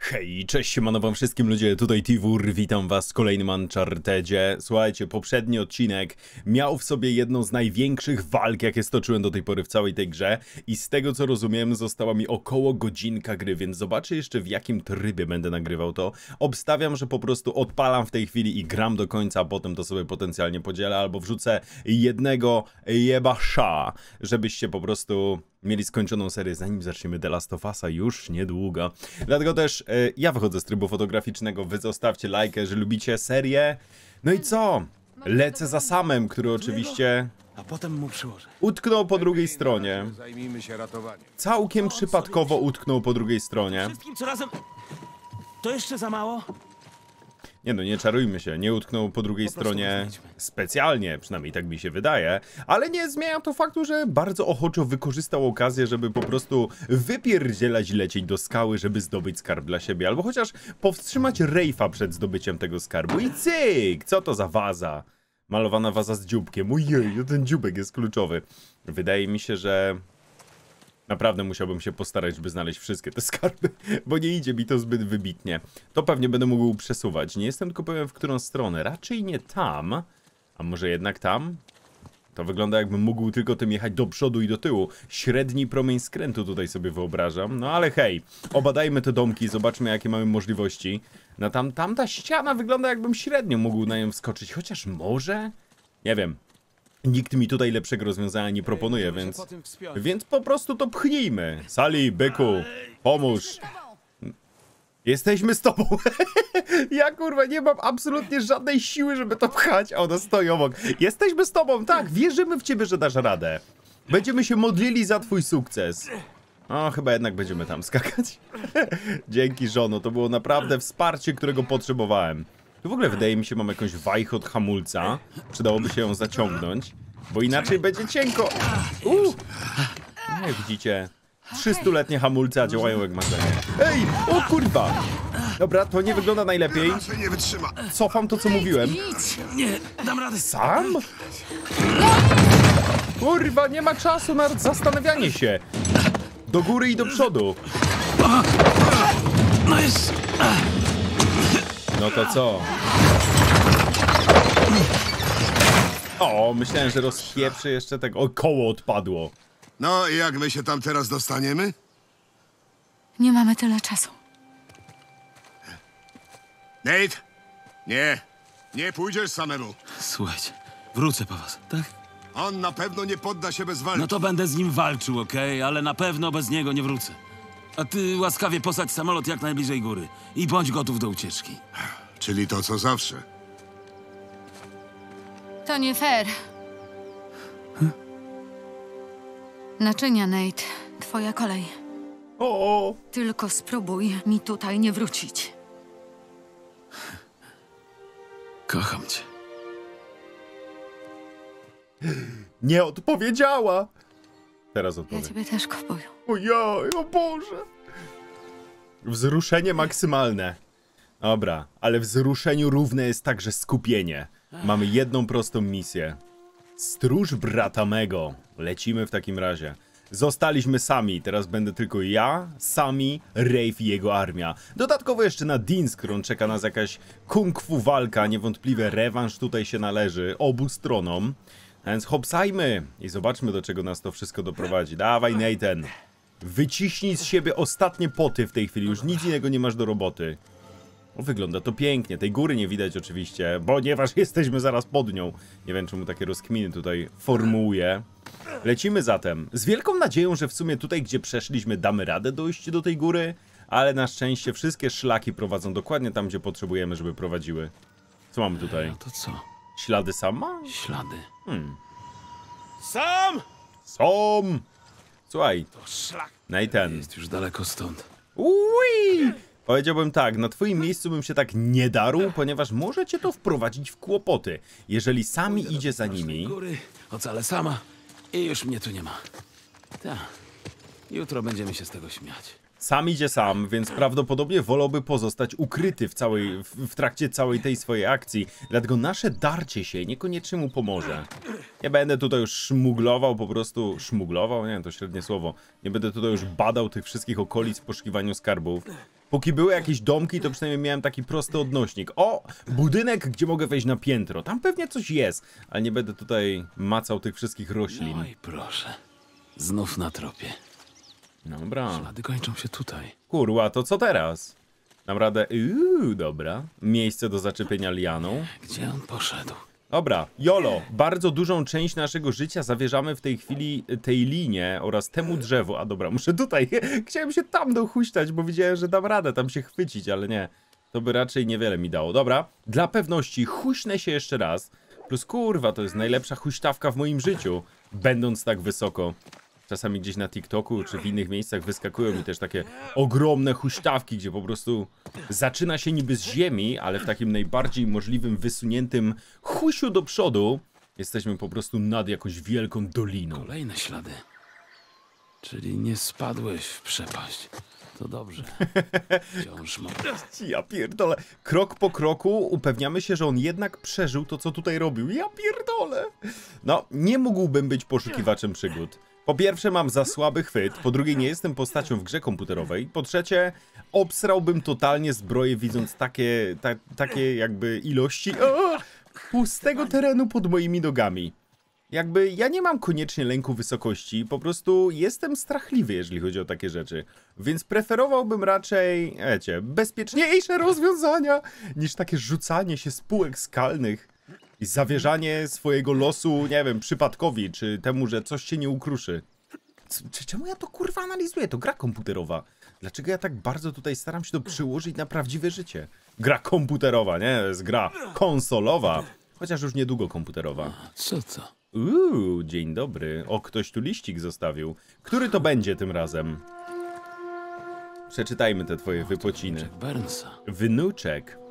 Hej, cześć, siemano wam wszystkim ludzie, tutaj Tiwur, witam was w kolejnym Unchartedzie. Słuchajcie, poprzedni odcinek miał w sobie jedną z największych walk, jakie stoczyłem do tej pory w całej tej grze i z tego co rozumiem została mi około godzinka gry, więc zobaczę jeszcze w jakim trybie będę nagrywał to. Obstawiam, że po prostu odpalam w tej chwili i gram do końca, a potem to sobie potencjalnie podzielę albo wrzucę jednego jebasza, żebyście po prostu mieli skończoną serię, zanim zaczniemy The Last of Us'a już niedługo. Dlatego też ja wychodzę z trybu fotograficznego, wy zostawcie lajkę, że lubicie serię. No i co? Lecę za Samem, który oczywiście a potem mu przyłożę. utknął po drugiej stronie. Zajmijmy się ratowaniem. Całkiem przypadkowo utknął po drugiej stronie. Wszystkim co razem... To jeszcze za mało? Nie no, nie czarujmy się, nie utknął po drugiej stronie specjalnie, przynajmniej tak mi się wydaje, ale nie zmienia to faktu, że bardzo ochoczo wykorzystał okazję, żeby po prostu wypierdzielać i lecieć do skały, żeby zdobyć skarb dla siebie, albo chociaż powstrzymać Rafe'a przed zdobyciem tego skarbu i cyk! Co to za waza? Malowana waza z dzióbkiem, ojej, ten dzióbek jest kluczowy. Wydaje mi się, że naprawdę musiałbym się postarać, żeby znaleźć wszystkie te skarby, bo nie idzie mi to zbyt wybitnie. To pewnie będę mógł przesuwać. Nie jestem tylko pewien, w którą stronę. Raczej nie tam. A może jednak tam? To wygląda, jakbym mógł tylko tym jechać do przodu i do tyłu. Średni promień skrętu tutaj sobie wyobrażam. No ale hej, obadajmy te domki, zobaczmy jakie mamy możliwości. No tamta ściana wygląda, jakbym średnio mógł na nią wskoczyć. Chociaż może? Nie wiem. Nikt mi tutaj lepszego rozwiązania nie proponuje, więc po prostu to pchnijmy. Sali, byku, pomóż. Jesteśmy z tobą. Ja kurwa nie mam absolutnie żadnej siły, żeby to pchać, a ona stoi obok. Jesteśmy z tobą, tak, wierzymy w ciebie, że dasz radę. Będziemy się modlili za twój sukces. O, chyba jednak będziemy tam skakać. Dzięki, żono, to było naprawdę wsparcie, którego potrzebowałem. Tu w ogóle wydaje mi się, mam jakąś wajchę od hamulca. Przydałoby się ją zaciągnąć, bo inaczej będzie cienko. No jak widzicie, 300-letnie hamulce, a działają jak marzenie. Ej, o kurwa! Dobra, to nie wygląda najlepiej. Nie wytrzyma. Cofam to, co mówiłem. Nie, dam radę. Sam? Kurwa, nie ma czasu na zastanawianie się. Do góry i do przodu. No jest... No to co? O, myślałem, że rozpieprzy jeszcze tego. O, koło odpadło. No i jak my się tam teraz dostaniemy? Nie mamy tyle czasu. Nate? Nie pójdziesz samemu. Słuchajcie, wrócę po was, tak? On na pewno nie podda się bez walki. No to będę z nim walczył, okej? Ale na pewno bez niego nie wrócę. A ty łaskawie posadź samolot jak najbliżej góry i bądź gotów do ucieczki. Czyli to co zawsze. To nie fair. Naczynia, Nate. Twoja kolej. O, Tylko spróbuj mi tutaj nie wrócić. Kocham cię. nie odpowiedziała. Teraz Ja odpowiem. ciebie też kupuję. Ojoj, o Boże. Wzruszenie maksymalne. Dobra, ale wzruszeniu równe jest także skupienie. Mamy jedną prostą misję. Stróż brata mego. Lecimy w takim razie. Zostaliśmy sami, teraz będę tylko ja, Sami, Rafe i jego armia. Dodatkowo jeszcze na Dean, z którą czeka nas jakaś kung fu walka, niewątpliwie rewanż tutaj się należy obu stronom. A więc hopsajmy i zobaczmy, do czego nas to wszystko doprowadzi. Dawaj, Nathan. Wyciśnij z siebie ostatnie poty w tej chwili, już nic innego nie masz do roboty. O, wygląda to pięknie, tej góry nie widać oczywiście, ponieważ jesteśmy zaraz pod nią. Nie wiem, czemu takie rozkminy tutaj formułuję. Lecimy zatem, z wielką nadzieją, że w sumie tutaj, gdzie przeszliśmy, damy radę dojść do tej góry, ale na szczęście wszystkie szlaki prowadzą dokładnie tam, gdzie potrzebujemy, żeby prowadziły. Co mamy tutaj? No to co? Ślady Sama? Ślady. Sam! Są! Słuchaj, Szlak. Nathan. Jest już daleko stąd. Ui! Powiedziałbym tak, na twoim miejscu bym się tak nie darł, ponieważ może cię to wprowadzić w kłopoty. Jeżeli Sami idzie za nimi... Góry, ocalę sama i już mnie tu nie ma. Tak. Jutro będziemy się z tego śmiać. Sam idzie sam, więc prawdopodobnie wolałby pozostać ukryty w trakcie całej tej swojej akcji. Dlatego nasze darcie się niekoniecznie mu pomoże. Nie będę tutaj już szmuglował, po prostu... Szmuglował? Nie, to średnie słowo. Nie będę tutaj już badał tych wszystkich okolic w poszukiwaniu skarbów. Póki były jakieś domki, to przynajmniej miałem taki prosty odnośnik. O! Budynek, gdzie mogę wejść na piętro. Tam pewnie coś jest, ale nie będę tutaj macał tych wszystkich roślin. No i proszę. Znów na tropie. Dobra. Ślady kończą się tutaj. Kurwa, to co teraz? Dam radę... dobra. Miejsce do zaczepienia lianą. Gdzie on poszedł? Dobra, jolo. Bardzo dużą część naszego życia zawierzamy w tej chwili tej linie oraz temu drzewu. A dobra, muszę tutaj... Chciałem się tam dochuśtać, bo widziałem, że dam radę tam się chwycić, ale nie. To by raczej niewiele mi dało. Dobra, dla pewności huśnę się jeszcze raz. Plus kurwa, to jest najlepsza huśtawka w moim życiu, będąc tak wysoko. Czasami gdzieś na TikToku czy w innych miejscach wyskakują mi też takie ogromne huśtawki, gdzie po prostu zaczyna się niby z ziemi, ale w takim najbardziej możliwym wysuniętym husiu do przodu jesteśmy po prostu nad jakąś wielką doliną. Kolejne ślady. Czyli nie spadłeś w przepaść. To dobrze. Wciąż mam... Ja pierdolę. Krok po kroku upewniamy się, że on jednak przeżył to, co tutaj robił. Ja pierdolę. No, nie mógłbym być poszukiwaczem przygód. Po pierwsze, mam za słaby chwyt, po drugie, nie jestem postacią w grze komputerowej, po trzecie, obsrałbym totalnie zbroję, widząc takie jakby ilości pustego terenu pod moimi nogami. Jakby ja nie mam koniecznie lęku wysokości, po prostu jestem strachliwy, jeżeli chodzi o takie rzeczy. Więc preferowałbym raczej, wiecie, bezpieczniejsze rozwiązania niż takie rzucanie się z półek skalnych i zawierzanie swojego losu, nie wiem, przypadkowi, czy temu, że coś się nie ukruszy. Czemu ja to kurwa analizuję? To gra komputerowa. Dlaczego ja tak bardzo tutaj staram się to przyłożyć na prawdziwe życie? Gra komputerowa, nie? To jest gra konsolowa. Chociaż już niedługo komputerowa. Co to? Dzień dobry. O, ktoś tu liścik zostawił. Który to będzie tym razem? Przeczytajmy te twoje wypociny. Burnsa. Wnuczek.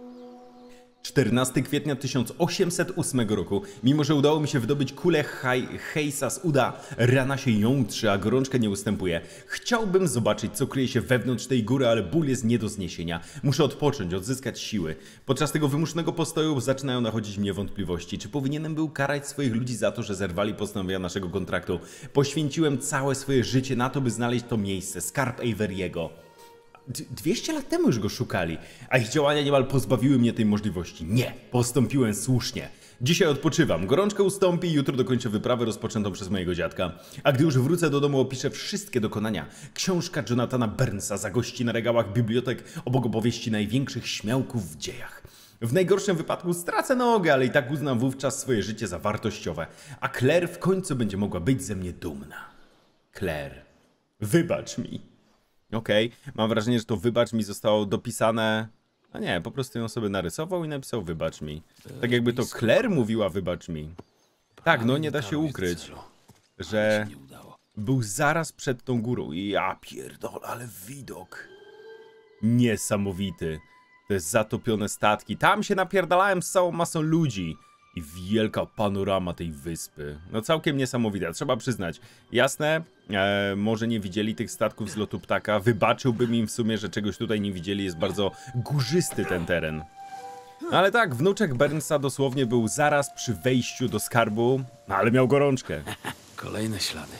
14 kwietnia 1808 roku. Mimo że udało mi się wydobyć kulę hejsa z uda, rana się jątrzy, a gorączka nie ustępuje. Chciałbym zobaczyć, co kryje się wewnątrz tej góry, ale ból jest nie do zniesienia. Muszę odpocząć, odzyskać siły. Podczas tego wymuszonego postoju zaczynają nachodzić mnie wątpliwości. Czy powinienem był karać swoich ludzi za to, że zerwali postanowienia naszego kontraktu? Poświęciłem całe swoje życie na to, by znaleźć to miejsce, skarb Averiego. 200 lat temu już go szukali, a ich działania niemal pozbawiły mnie tej możliwości. Nie, postąpiłem słusznie. Dzisiaj odpoczywam, gorączka ustąpi i jutro dokończę wyprawę rozpoczętą przez mojego dziadka. A gdy już wrócę do domu, opiszę wszystkie dokonania. Książka Jonathana Burnsa zagości na regałach bibliotek obok opowieści największych śmiałków w dziejach. W najgorszym wypadku stracę nogę, ale i tak uznam wówczas swoje życie za wartościowe. A Claire w końcu będzie mogła być ze mnie dumna. Claire, wybacz mi. Okej, mam wrażenie, że to wybacz mi zostało dopisane... A nie, po prostu ją sobie narysował i napisał wybacz mi. Tak jakby to Claire mówiła wybacz mi. Tak, no nie da się ukryć, że był zaraz przed tą górą. I ja pierdolę, ale widok. Niesamowity. Te zatopione statki. Tam się napierdalałem z całą masą ludzi. I wielka panorama tej wyspy. No całkiem niesamowite, trzeba przyznać. Jasne, może nie widzieli tych statków z lotu ptaka. Wybaczyłbym im w sumie, że czegoś tutaj nie widzieli. Jest bardzo górzysty ten teren. No ale tak, wnuczek Burnsa dosłownie był zaraz przy wejściu do skarbu, ale miał gorączkę. Kolejne ślady.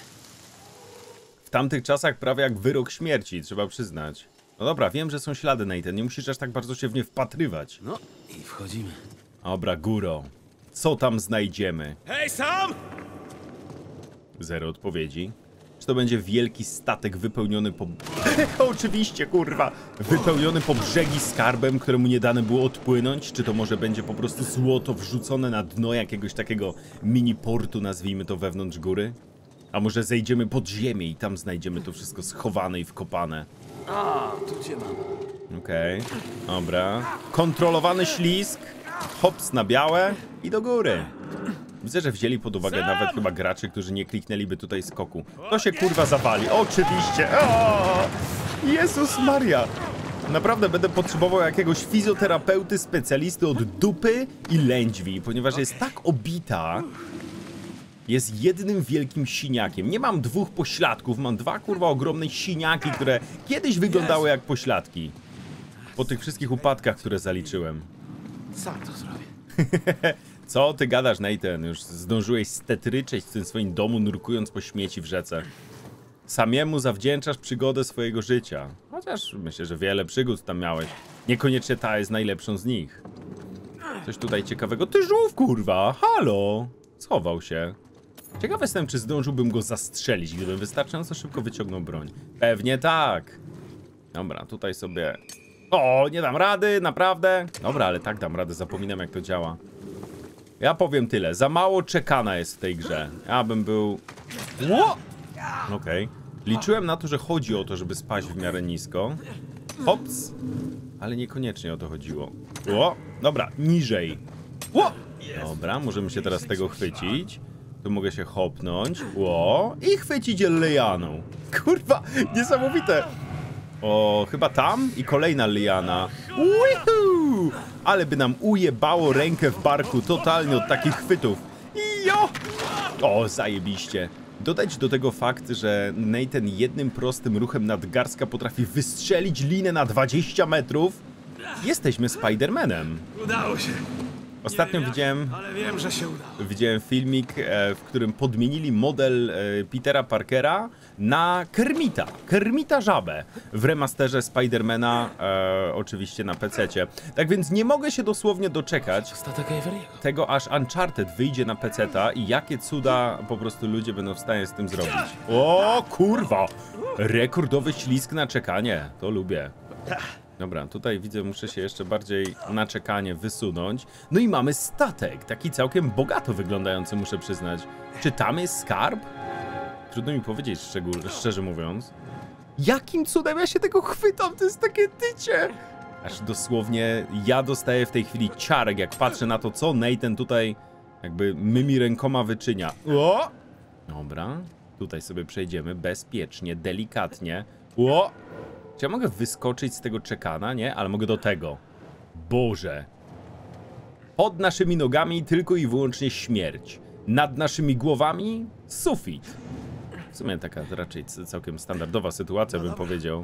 W tamtych czasach prawie jak wyrok śmierci, trzeba przyznać. No dobra, wiem, że są ślady, Nathan. Nie musisz aż tak bardzo się w nie wpatrywać. No i wchodzimy. Dobra, góro. Co tam znajdziemy? Hej, Sam! Zero odpowiedzi. Czy to będzie wielki statek wypełniony po... Oczywiście, kurwa! Wypełniony po brzegi skarbem, któremu nie dane było odpłynąć? Czy to może będzie po prostu złoto wrzucone na dno jakiegoś takiego mini portu, nazwijmy to, wewnątrz góry? A może zejdziemy pod ziemię i tam znajdziemy to wszystko schowane i wkopane? A, tu cię mam. Okej, dobra. Kontrolowany ślizg. Hops na białe i do góry. Widzę, że wzięli pod uwagę nawet chyba graczy, którzy nie kliknęliby tutaj skoku. To się kurwa zawali, oczywiście. O! Jezus Maria. Naprawdę będę potrzebował jakiegoś fizjoterapeuty, specjalisty od dupy i lędźwi, ponieważ jest tak obita. Jest jednym wielkim siniakiem. Nie mam dwóch pośladków, mam dwa kurwa ogromne siniaki, które kiedyś wyglądały jak pośladki. Po tych wszystkich upadkach, które zaliczyłem. Sam to zrobię. Co ty gadasz, Nathan? Już zdążyłeś stetryczeć w tym swoim domu, nurkując po śmieci w rzece. Samiemu zawdzięczasz przygodę swojego życia. Chociaż myślę, że wiele przygód tam miałeś. Niekoniecznie ta jest najlepszą z nich. Coś tutaj ciekawego. Ty żółw, kurwa! Halo! Schował się. Ciekaw jestem, czy zdążyłbym go zastrzelić, gdybym wystarczająco szybko wyciągnął broń. Pewnie tak. Dobra, tutaj sobie... O, nie dam rady, naprawdę. Dobra, ale tak dam radę, zapominam jak to działa. Ja powiem tyle, za mało czekana jest w tej grze. Ja bym był... Okej. Liczyłem na to, że chodzi o to, żeby spaść w miarę nisko. Hops. Ale niekoniecznie o to chodziło. O, dobra, niżej. O! Dobra, możemy się teraz tego chwycić. Tu mogę się hopnąć. O! I chwycić lianą. Kurwa, niesamowite. O, chyba tam i kolejna liana. Uhu! Ale by nam ujebało rękę w barku totalnie od takich chwytów. Jo! O, zajebiście. Dodać do tego fakt, że Nathan jednym prostym ruchem nadgarstka potrafi wystrzelić linę na 20 metrów. Jesteśmy Spider-Manem. Udało się. Ostatnio Ale wiem, że się udało. widziałem filmik, w którym podmienili model Petera Parkera na Kermita. Kermita Żabę w remasterze Spidermana, oczywiście na PC-cie. Tak więc nie mogę się dosłownie doczekać Statek Averiego. tego, aż Uncharted wyjdzie na PC-ta i jakie cuda po prostu ludzie będą w stanie z tym zrobić. O kurwa! Rekordowy ślizg na czekanie. To lubię. Dobra, tutaj widzę, muszę się jeszcze bardziej na czekanie wysunąć. No i mamy statek, taki całkiem bogato wyglądający, muszę przyznać. Czy tam jest skarb? Trudno mi powiedzieć, szczerze mówiąc. Jakim cudem ja się tego chwytam? To jest takie tycie! Aż dosłownie ja dostaję w tej chwili ciarek, jak patrzę na to, co Nathan tutaj jakby mymi rękoma wyczynia. O! Dobra, tutaj sobie przejdziemy bezpiecznie, delikatnie. O! Czy ja mogę wyskoczyć z tego czekana? Nie, ale mogę do tego. Boże. Pod naszymi nogami tylko i wyłącznie śmierć. Nad naszymi głowami sufit. W sumie taka raczej całkiem standardowa sytuacja, bym powiedział.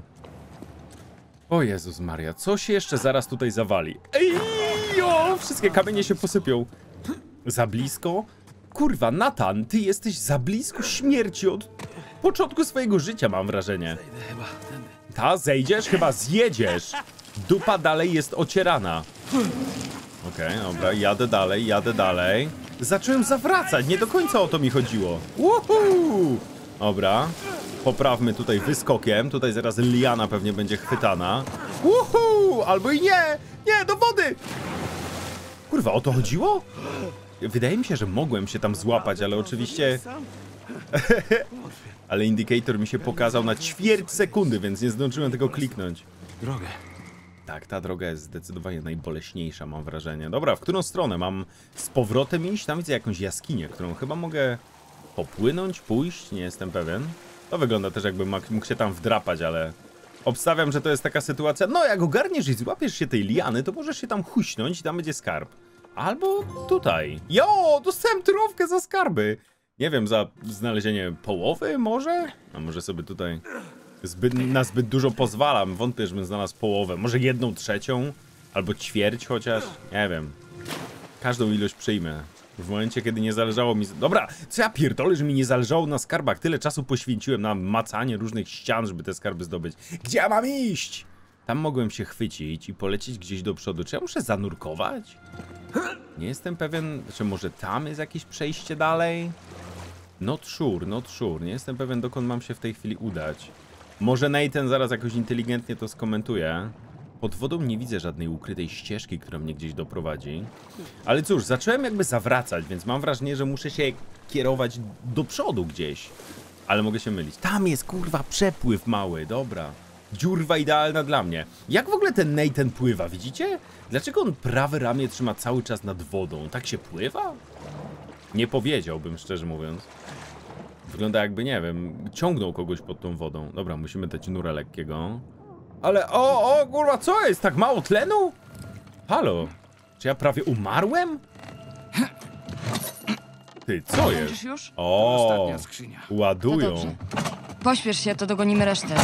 O Jezus Maria, co się jeszcze zaraz tutaj zawali? Ej, o, wszystkie kamienie się posypią. Za blisko? Kurwa, Nathan, ty jesteś za blisko śmierci od początku swojego życia, mam wrażenie. Chyba tędy. Ta, zejdziesz? Chyba zjedziesz. Dupa dalej jest ocierana. Okej, dobra, jadę dalej. Zacząłem zawracać, nie do końca o to mi chodziło. Uhu! Dobra, poprawmy tutaj wyskokiem. Tutaj zaraz liana pewnie będzie chwytana. Uhu! Albo i nie! Nie, do wody! Kurwa, o to chodziło? Wydaje mi się, że mogłem się tam złapać, ale oczywiście... Ale indykator mi się pokazał na ćwierć sekundy, więc nie zdążyłem tego kliknąć. Drogę. Tak, ta droga jest zdecydowanie najboleśniejsza, mam wrażenie. Dobra, w którą stronę? Mam z powrotem iść? Tam widzę jakąś jaskinię, którą chyba mogę popłynąć, pójść? Nie jestem pewien. To wygląda też, jakbym mógł się tam wdrapać, ale... Obstawiam, że to jest taka sytuacja... No, jak ogarniesz i złapiesz się tej liany, to możesz się tam huśnąć i tam będzie skarb. Albo tutaj. Jo, dostałem turówkę za skarby. Nie wiem, za znalezienie połowy może? A może sobie tutaj na zbyt dużo pozwalam. Wątpię, żebym znalazł połowę. Może 1/3? Albo ćwierć chociaż? Nie wiem. Każdą ilość przyjmę. W momencie, kiedy nie zależało mi... Dobra, co ja pierdolę, że mi nie zależało na skarbach. Tyle czasu poświęciłem na macanie różnych ścian, żeby te skarby zdobyć. Gdzie ja mam iść? Tam mogłem się chwycić i polecieć gdzieś do przodu. Czy ja muszę zanurkować? Nie jestem pewien, czy może tam jest jakieś przejście dalej? Not sure. Nie jestem pewien, dokąd mam się w tej chwili udać. Może Nathan zaraz jakoś inteligentnie to skomentuje. Pod wodą nie widzę żadnej ukrytej ścieżki, która mnie gdzieś doprowadzi. Ale cóż, zacząłem jakby zawracać, więc mam wrażenie, że muszę się kierować do przodu gdzieś. Ale mogę się mylić. Tam jest, kurwa, przepływ mały, dobra. Dziurwa idealna dla mnie. Jak w ogóle ten Nathan pływa, widzicie? Dlaczego on prawe ramię trzyma cały czas nad wodą? Tak się pływa? Nie powiedziałbym, szczerze mówiąc. Wygląda jakby, nie wiem, ciągnął kogoś pod tą wodą. Dobra, musimy dać nura lekkiego. Ale, o, kurwa, co jest? Tak mało tlenu? Halo? Czy ja prawie umarłem? Ty, co jest? Kończysz już? O, Ostatnia skrzynia. To ładują. dobrze. Pośpiesz się, to dogonimy resztę.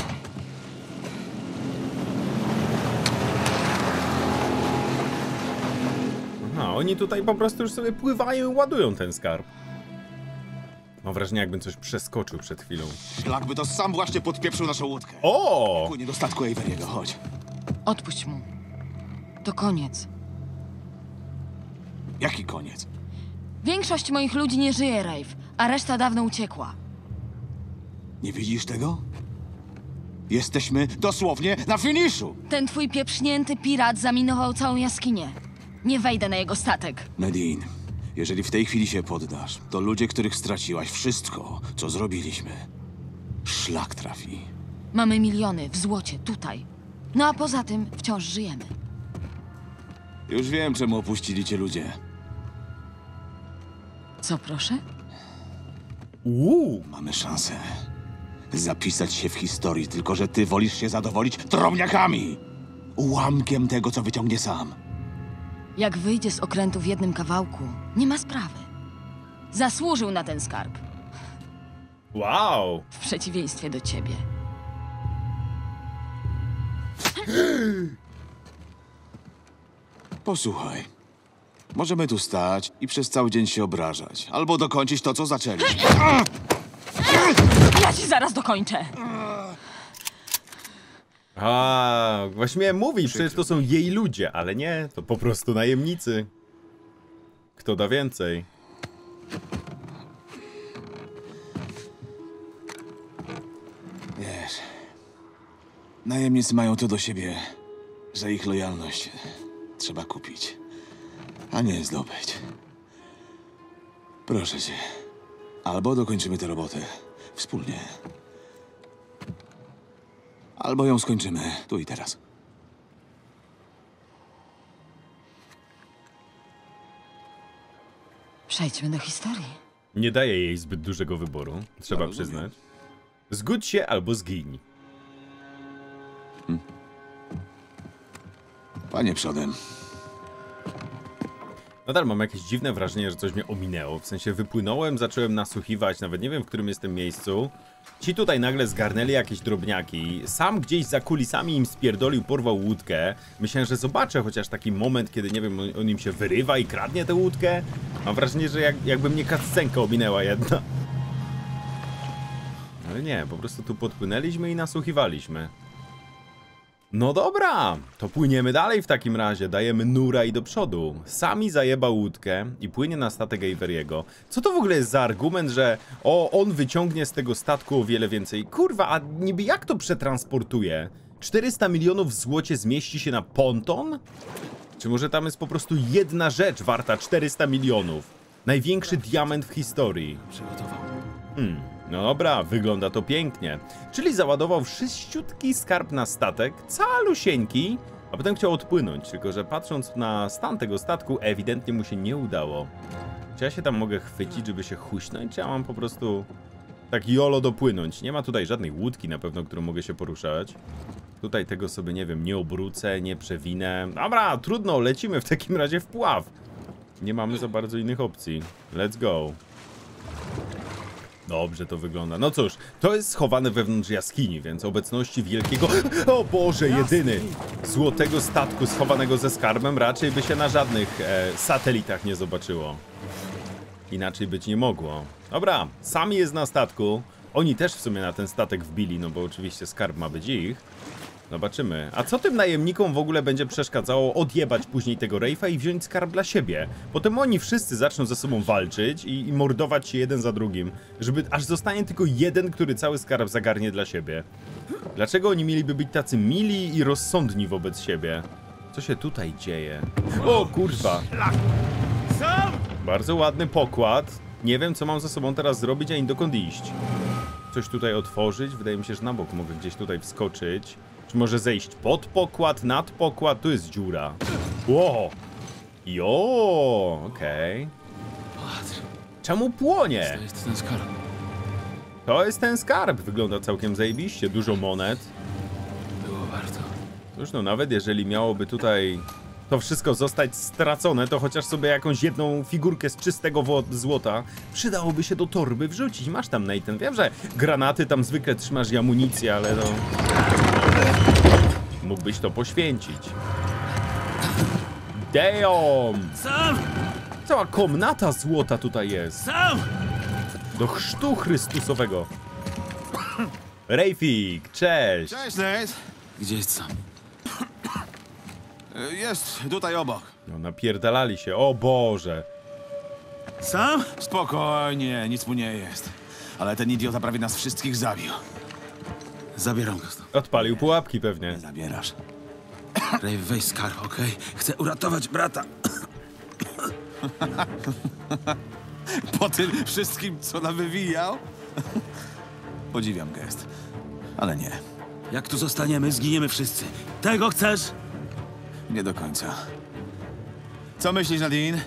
Aha, oni tutaj po prostu już sobie pływają i ładują ten skarb. Mam wrażenie, jakbym coś przeskoczył przed chwilą. Szlak by to sam właśnie podpieprzył naszą łódkę. O! Płynie do statku Averiego, chodź. Odpuść mu. To koniec. Jaki koniec? Większość moich ludzi nie żyje, Rafe, a reszta dawno uciekła. Nie widzisz tego? Jesteśmy dosłownie na finiszu! Ten twój pieprznięty pirat zaminował całą jaskinię. Nie wejdę na jego statek. Nadine, jeżeli w tej chwili się poddasz, to ludzie, których straciłaś, wszystko, co zrobiliśmy, szlak trafi. Mamy miliony w złocie, tutaj. No a poza tym wciąż żyjemy. Już wiem, czemu opuścili cię ludzie. Co proszę? Mamy szansę zapisać się w historii, tylko że ty wolisz się zadowolić drobniakami. Ułamkiem tego, co wyciągnie sam. Jak wyjdzie z okrętu w jednym kawałku, nie ma sprawy. Zasłużył na ten skarb. Wow! W przeciwieństwie do ciebie. Posłuchaj. Możemy tu stać i przez cały dzień się obrażać. Albo dokończyć to, co zaczęli. Ja ci zaraz dokończę. A, właśnie miałem mówić, przecież to są jej ludzie, ale nie, to po prostu najemnicy. Kto da więcej? Wiesz, najemnicy mają to do siebie, że ich lojalność trzeba kupić, a nie zdobyć. Proszę cię, albo dokończymy tę robotę wspólnie, albo ją skończymy tu i teraz. Przejdźmy do historii. Nie daje jej zbyt dużego wyboru, trzeba rozumiem. przyznać. Zgódź się albo zgiń. Panie przodem. Nadal mam jakieś dziwne wrażenie, że coś mnie ominęło. W sensie wypłynąłem, zacząłem nasłuchiwać, nawet nie wiem, w którym jestem miejscu. Ci tutaj nagle zgarnęli jakieś drobniaki. Sam gdzieś za kulisami im spierdolił, porwał łódkę. Myślałem, że zobaczę chociaż taki moment, kiedy, nie wiem, on im się wyrywa i kradnie tę łódkę. Mam wrażenie, że jakby mnie cutscenka ominęła jedna. Ale nie, po prostu tu podpłynęliśmy i nasłuchiwaliśmy. No dobra, to płyniemy dalej w takim razie, dajemy nura i do przodu. Sami zajeba łódkę i płynie na statek Averiego. Co to w ogóle jest za argument, że on wyciągnie z tego statku o wiele więcej? Kurwa, a niby jak to przetransportuje? 400 milionów w złocie zmieści się na ponton? Czy może tam jest po prostu jedna rzecz warta 400 milionów? Największy diament w historii. No dobra, wygląda to pięknie. Czyli załadował wszyściutki skarb na statek, calusieńki, a potem chciał odpłynąć, tylko że patrząc na stan tego statku, ewidentnie mu się nie udało. Czy ja się tam mogę chwycić, żeby się huśnąć, czy ja mam po prostu tak jolo dopłynąć? Nie ma tutaj żadnej łódki na pewno, którą mogę się poruszać. Tutaj tego sobie, nie wiem, nie obrócę, nie przewinę. Dobra, trudno, lecimy w takim razie w pław. Nie mamy za bardzo innych opcji. Let's go. Dobrze to wygląda. No cóż, to jest schowane wewnątrz jaskini, więc obecności wielkiego... O Boże, jedyny! Złotego statku schowanego ze skarbem raczej by się na żadnych satelitach nie zobaczyło. Inaczej być nie mogło. Dobra, sami jest na statku. Oni też w sumie na ten statek wbili, no bo oczywiście skarb ma być ich. Zobaczymy. A co tym najemnikom w ogóle będzie przeszkadzało odjebać później tego Rafe'a i wziąć skarb dla siebie? Potem oni wszyscy zaczną ze sobą walczyć i mordować się jeden za drugim, żeby aż zostanie tylko jeden, który cały skarb zagarnie dla siebie. Dlaczego oni mieliby być tacy mili i rozsądni wobec siebie? Co się tutaj dzieje? O kurwa! Bardzo ładny pokład. Nie wiem, co mam ze sobą teraz zrobić, ani dokąd iść. Coś tutaj otworzyć? Wydaje mi się, że na bok mogę gdzieś tutaj wskoczyć. Czy może zejść pod pokład, nad pokład? Tu jest dziura. Ło! Jo, okej. Czemu płonie? To jest ten skarb. To jest ten skarb. Wygląda całkiem zajebiście. Dużo monet. Było warto. Cóż no, nawet jeżeli miałoby tutaj to wszystko zostać stracone, to chociaż sobie jakąś jedną figurkę z czystego złota przydałoby się do torby wrzucić. Masz tam, Nathan. Wiem, że granaty tam zwykle trzymasz i amunicję, ale no... Mógłbyś to poświęcić. Damn! Sam! Cała komnata złota tutaj jest. Sam! Do chrztu Chrystusowego. Rejfik, cześć! Cześć, Nate. Gdzie jest sam? Jest tutaj obok. No napierdalali się, o Boże. Sam? Spokojnie, nic mu nie jest. Ale ten idiota prawie nas wszystkich zabił. Zabieram go stąd. Odpalił pułapki pewnie. Zabierasz. Ray, weź skarb, okej? Chcę uratować brata. Po tym wszystkim, co nawywijał? Podziwiam gest. Ale nie, Jak tu zostaniemy, zginiemy wszyscy. Tego chcesz? nie do końca. Co myślisz, Nadine?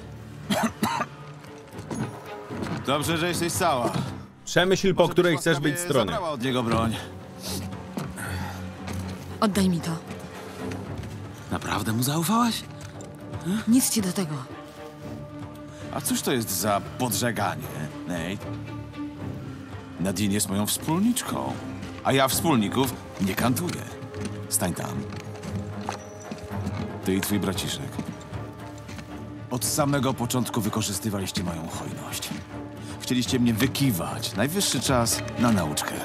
Dobrze, że jesteś cała. Przemyśl, po Może której byś chcesz łaskawie być stronie. zabrała od niego broń. Oddaj mi to. Naprawdę mu zaufałaś? Nic ci do tego. A cóż to jest za podżeganie, Nate? Nadine jest moją wspólniczką, a ja wspólników nie kantuję. Stań tam. Ty i twój braciszek. Od samego początku wykorzystywaliście moją hojność. Chcieliście mnie wykiwać. Najwyższy czas na nauczkę.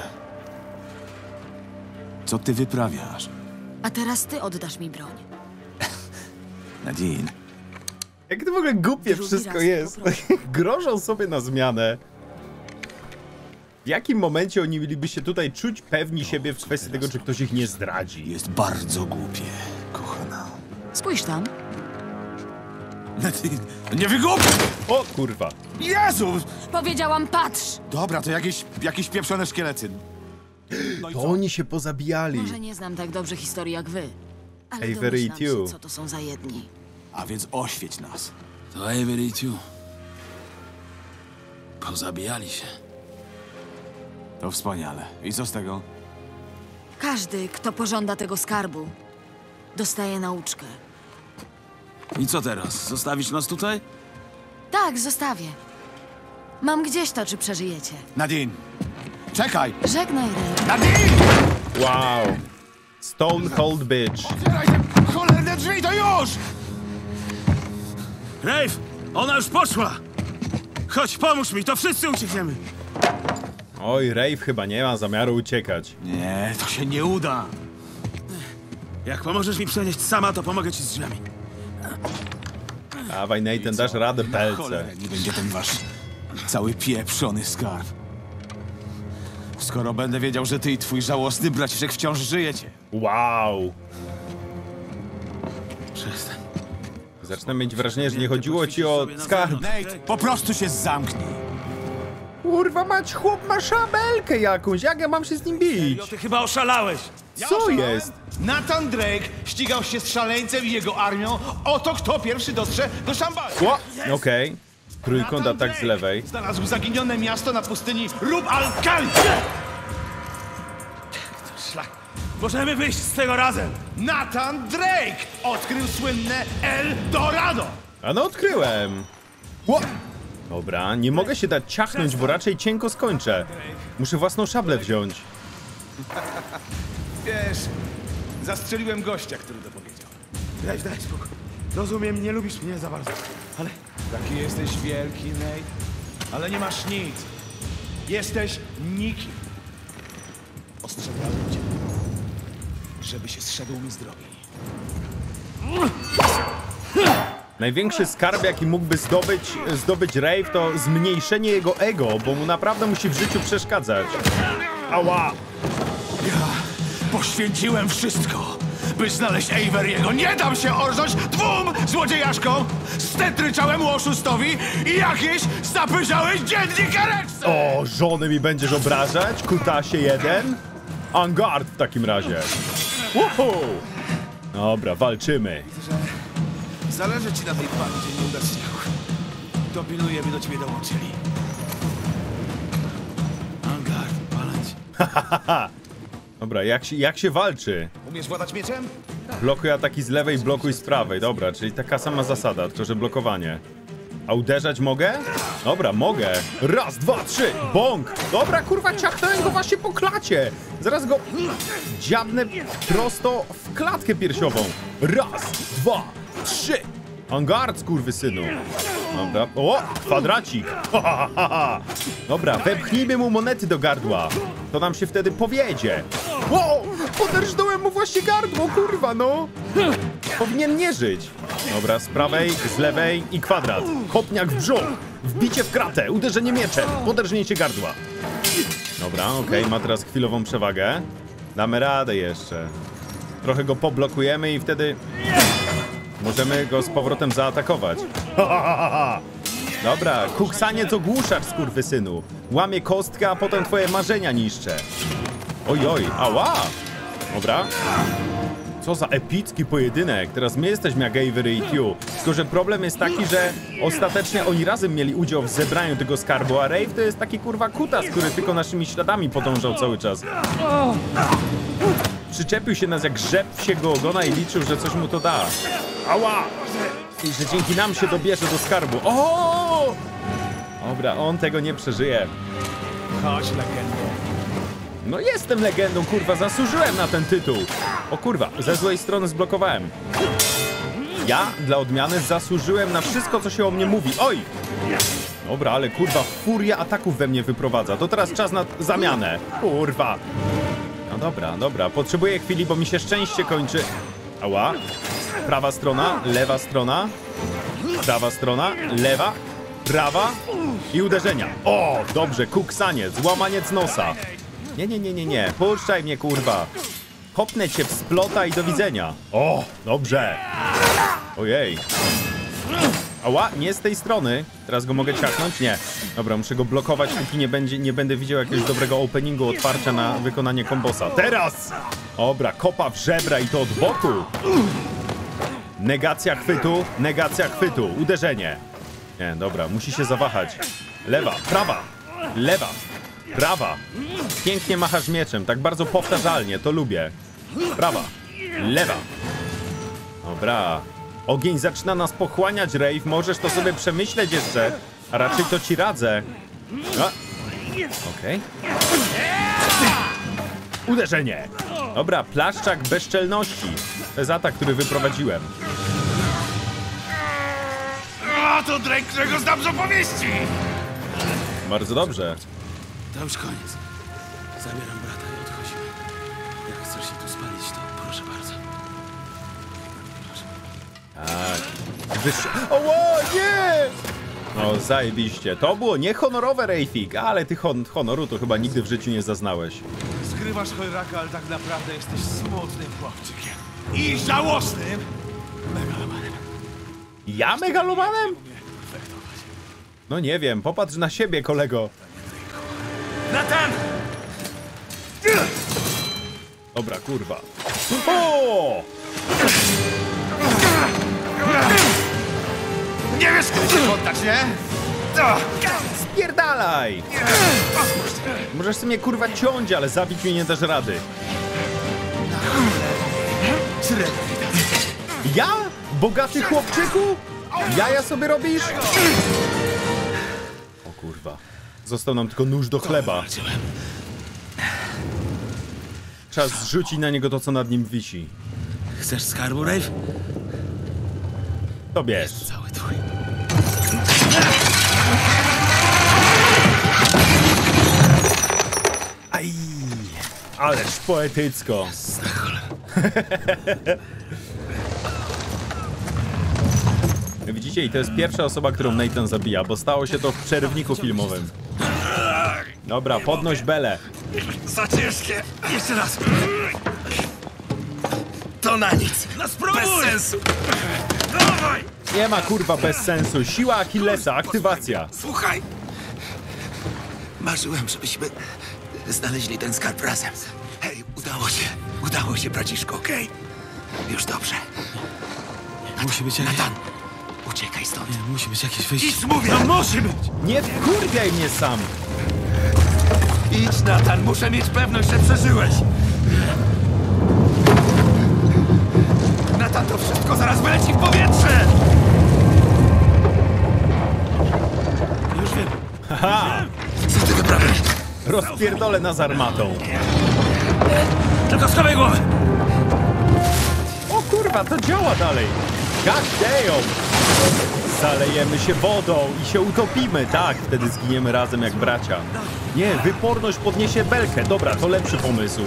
Co ty wyprawiasz, A teraz ty oddasz mi broń. Nadine? Jak to w ogóle głupie Drugi wszystko raz, jest. poproszę. Grożą sobie na zmianę. W jakim momencie oni mieliby się tutaj czuć pewni siebie w kwestii tego, czy ktoś ich nie zdradzi? Jest bardzo głupie, kochana. Spójrz tam. Nadine, nie wygłup! O kurwa. Jezu! Powiedziałam, patrz! Dobra, to jakieś pieprzone szkielety. No i To co? oni się pozabijali. Może nie znam tak dobrze historii jak wy. Ale Avery domyślam i Tew. się, co to są za jedni. A więc oświeć nas. To Avery i Tew. Pozabijali się. To wspaniale. I co z tego? Każdy, kto pożąda tego skarbu, dostaje nauczkę. I co teraz? Zostawisz nas tutaj? Tak, zostawię. Mam gdzieś to, czy przeżyjecie. Nadine! Czekaj! Żegnaj, Ray. Nadine! Wow. Stone Cold Bitch. Otwieraj te cholerne drzwi, to już! Rafe! Ona już poszła! Chodź, pomóż mi, to wszyscy uciekniemy! Oj, Rafe chyba nie ma zamiaru uciekać. Nie, to się nie uda. Jak pomożesz mi przenieść sama, to pomogę ci z drzwiami. Dawaj, Nathan, dasz radę pelce. Cholera, nie będzie ten wasz cały pieprzony skarb. Skoro będę wiedział, że ty i twój żałosny braciszek wciąż żyjecie. Wow. Przestań. Zaczynam mieć wrażenie, że nie chodziło ci o skarb. Nate, po prostu się zamknij. Kurwa mać, chłop ma szabelkę jakąś, jak ja mam się z nim bić? Ty chyba oszalałeś! Co jest? Nathan Drake ścigał się z szaleńcem i jego armią. Oto kto pierwszy dotrze do Szambali. Ło, okej. Trójkąt atak z lewej. Znalazł zaginione miasto na pustyni Rub al-Khali. Szlak. Możemy wyjść z tego razem! Nathan Drake odkrył słynne El Dorado. A no odkryłem. Ło. Dobra, nie mogę się dać ciachnąć, bo raczej cienko skończę. Muszę własną szablę wziąć. Wiesz, zastrzeliłem gościa, który to powiedział. Daj spokój. Rozumiem, nie lubisz mnie za bardzo, ale... Taki jesteś wielki, Nate, ale nie masz nic. Jesteś nikim. Ostrzegałem cię, żeby się zszedł mi z drogi. Największy skarb, jaki mógłby zdobyć Rafe, to zmniejszenie jego ego, bo mu naprawdę musi w życiu przeszkadzać. Ała! Poświęciłem wszystko, by znaleźć Avery'ego. Nie dam się orząć dwóm złodziejaszkom! Stetryczałem oszustowi i jakieś zapyżałeś dziennikareczce! O, żony mi będziesz obrażać? Kutasie jeden? En garde w takim razie. Uhu! Dobra, walczymy. Zależy ci na tej bandzie nieudaczników. Dopilnuję, by do ciebie dołączyli. Angard, palać. Dobra, jak się walczy? Umiesz władać mieczem? Blokuj ataki z lewej, blokuj z prawej. Dobra, czyli taka sama zasada, tylko że blokowanie. A uderzać mogę? Dobra, mogę. Raz, dwa, trzy, bąk! Dobra, kurwa, ciachnąłem go właśnie po klacie. Zaraz go dziabnę prosto w klatkę piersiową. Raz, dwa, trzy. En garde, skurwysynu. Dobra. O! Kwadracik! Dobra, wepchnijmy mu monety do gardła. To nam się wtedy powiedzie. Wow! Poderżnąłem mu właśnie gardło, kurwa, no! Powinien nie żyć. Dobra, z prawej, z lewej i kwadrat. Kopniak w brzuch. Wbicie w kratę, uderzenie mieczem, poderżnięcie gardła. Dobra, okej, ma teraz chwilową przewagę. Damy radę jeszcze. Trochę go poblokujemy i wtedy możemy go z powrotem zaatakować. Dobra, kuksaniec ogłuszacz, skurwysynu. Łamie kostkę, a potem twoje marzenia niszczę. Oj, oj, ała! Dobra. Co za epicki pojedynek. Teraz my jesteśmy jak Avery i Q. Tylko że problem jest taki, że ostatecznie oni razem mieli udział w zebraniu tego skarbu, a Rave to jest taki kurwa kutas, który tylko naszymi śladami podążał cały czas. Przyczepił się nas jak rzep wsiego ogona i liczył, że coś mu to da. Ała! I że dzięki nam się dobierze do skarbu. O! Dobra, on tego nie przeżyje. Chodź, legendo. No jestem legendą, kurwa, zasłużyłem na ten tytuł. O kurwa, ze złej strony zblokowałem. Ja, dla odmiany, zasłużyłem na wszystko, co się o mnie mówi. Oj! Dobra, ale kurwa, furia ataków we mnie wyprowadza. To teraz czas na zamianę. Kurwa. No dobra, dobra, potrzebuję chwili, bo mi się szczęście kończy. Ała. Prawa strona, lewa strona. Prawa strona, lewa, prawa i uderzenia. O, dobrze, kuksaniec, łamaniec nosa. Nie, puszczaj mnie, kurwa. Kopnę cię w splota i do widzenia. O, dobrze. Ojej. Ała, nie z tej strony. Teraz go mogę ciachnąć? Nie. Dobra, muszę go blokować, póki nie będę widział jakiegoś dobrego openingu otwarcia na wykonanie kombosa. Teraz! Dobra, kopa w żebra i to od boku. Negacja chwytu, uderzenie. Nie, dobra, musi się zawahać. Lewa, prawa, lewa, prawa. Pięknie machasz mieczem, tak bardzo powtarzalnie, to lubię. Prawa, lewa. Dobra. Ogień zaczyna nas pochłaniać, Rave. Możesz to sobie przemyśleć jeszcze. A raczej to ci radzę. Okej. Uderzenie. Dobra, plaszczak bezczelności. To jest atak, który wyprowadziłem. A to Drake, którego znam z opowieści! Bardzo dobrze. To już koniec. Zabieram brata i odchodzimy. Jak chcesz się tu spalić, to proszę bardzo. Tak. O, nie! No, zajebiście. To było niehonorowe, Rayfik, ale ty honoru to chyba nigdy w życiu nie zaznałeś. Skrywasz chojraka, ale tak naprawdę jesteś smutnym chłopczykiem. I żałosnym megalomanem. Ja megalomanem? No nie wiem, popatrz na siebie, kolego. Nathan! Dobra, kurwa. O! Nie wiesz, kiedy się poddać, nie? Spierdalaj! Możesz sobie mnie kurwa ciąć, ale zabić mnie nie dasz rady. Ja? Bogaty chłopczyku? Jaja sobie robisz? O kurwa. Został nam tylko nóż do chleba. Czas zrzucić na niego to, co nad nim wisi. Chcesz skarbu, Rave? Tobie jest. Cały twój. Aj, ależ poetycko. Widzicie, i to jest pierwsza osoba, którą Nathan zabija, bo stało się to w przerywniku filmowym. Dobra, podnoś belę. Za ciężkie! Jeszcze raz! To na nic! No spróbuj! Bez sensu! Dawaj! Nie ma kurwa bez sensu. Siła Achillesa, aktywacja. Słuchaj! Marzyłem, żebyśmy znaleźli ten skarb razem. Hej, udało się, braciszko, okej? Już dobrze. Musi być jakieś... Nathan, uciekaj stąd. Nie, musi być jakieś wyjście. Idź, mówię! No musi być! Nie wkurwiaj mnie sam. Idź, Nathan, muszę mieć pewność, że przeżyłeś. Nathan, to wszystko zaraz wyleci w powietrze! Już wiem. Haha, Co ty wyprawiasz? rozpierdolę nas armatą. Tylko schowaj głowę! O kurwa, to działa dalej. God damn. Zalejemy się wodą i się utopimy. Tak, wtedy zginiemy razem jak bracia. Nie, wyporność podniesie belkę. Dobra, to lepszy pomysł.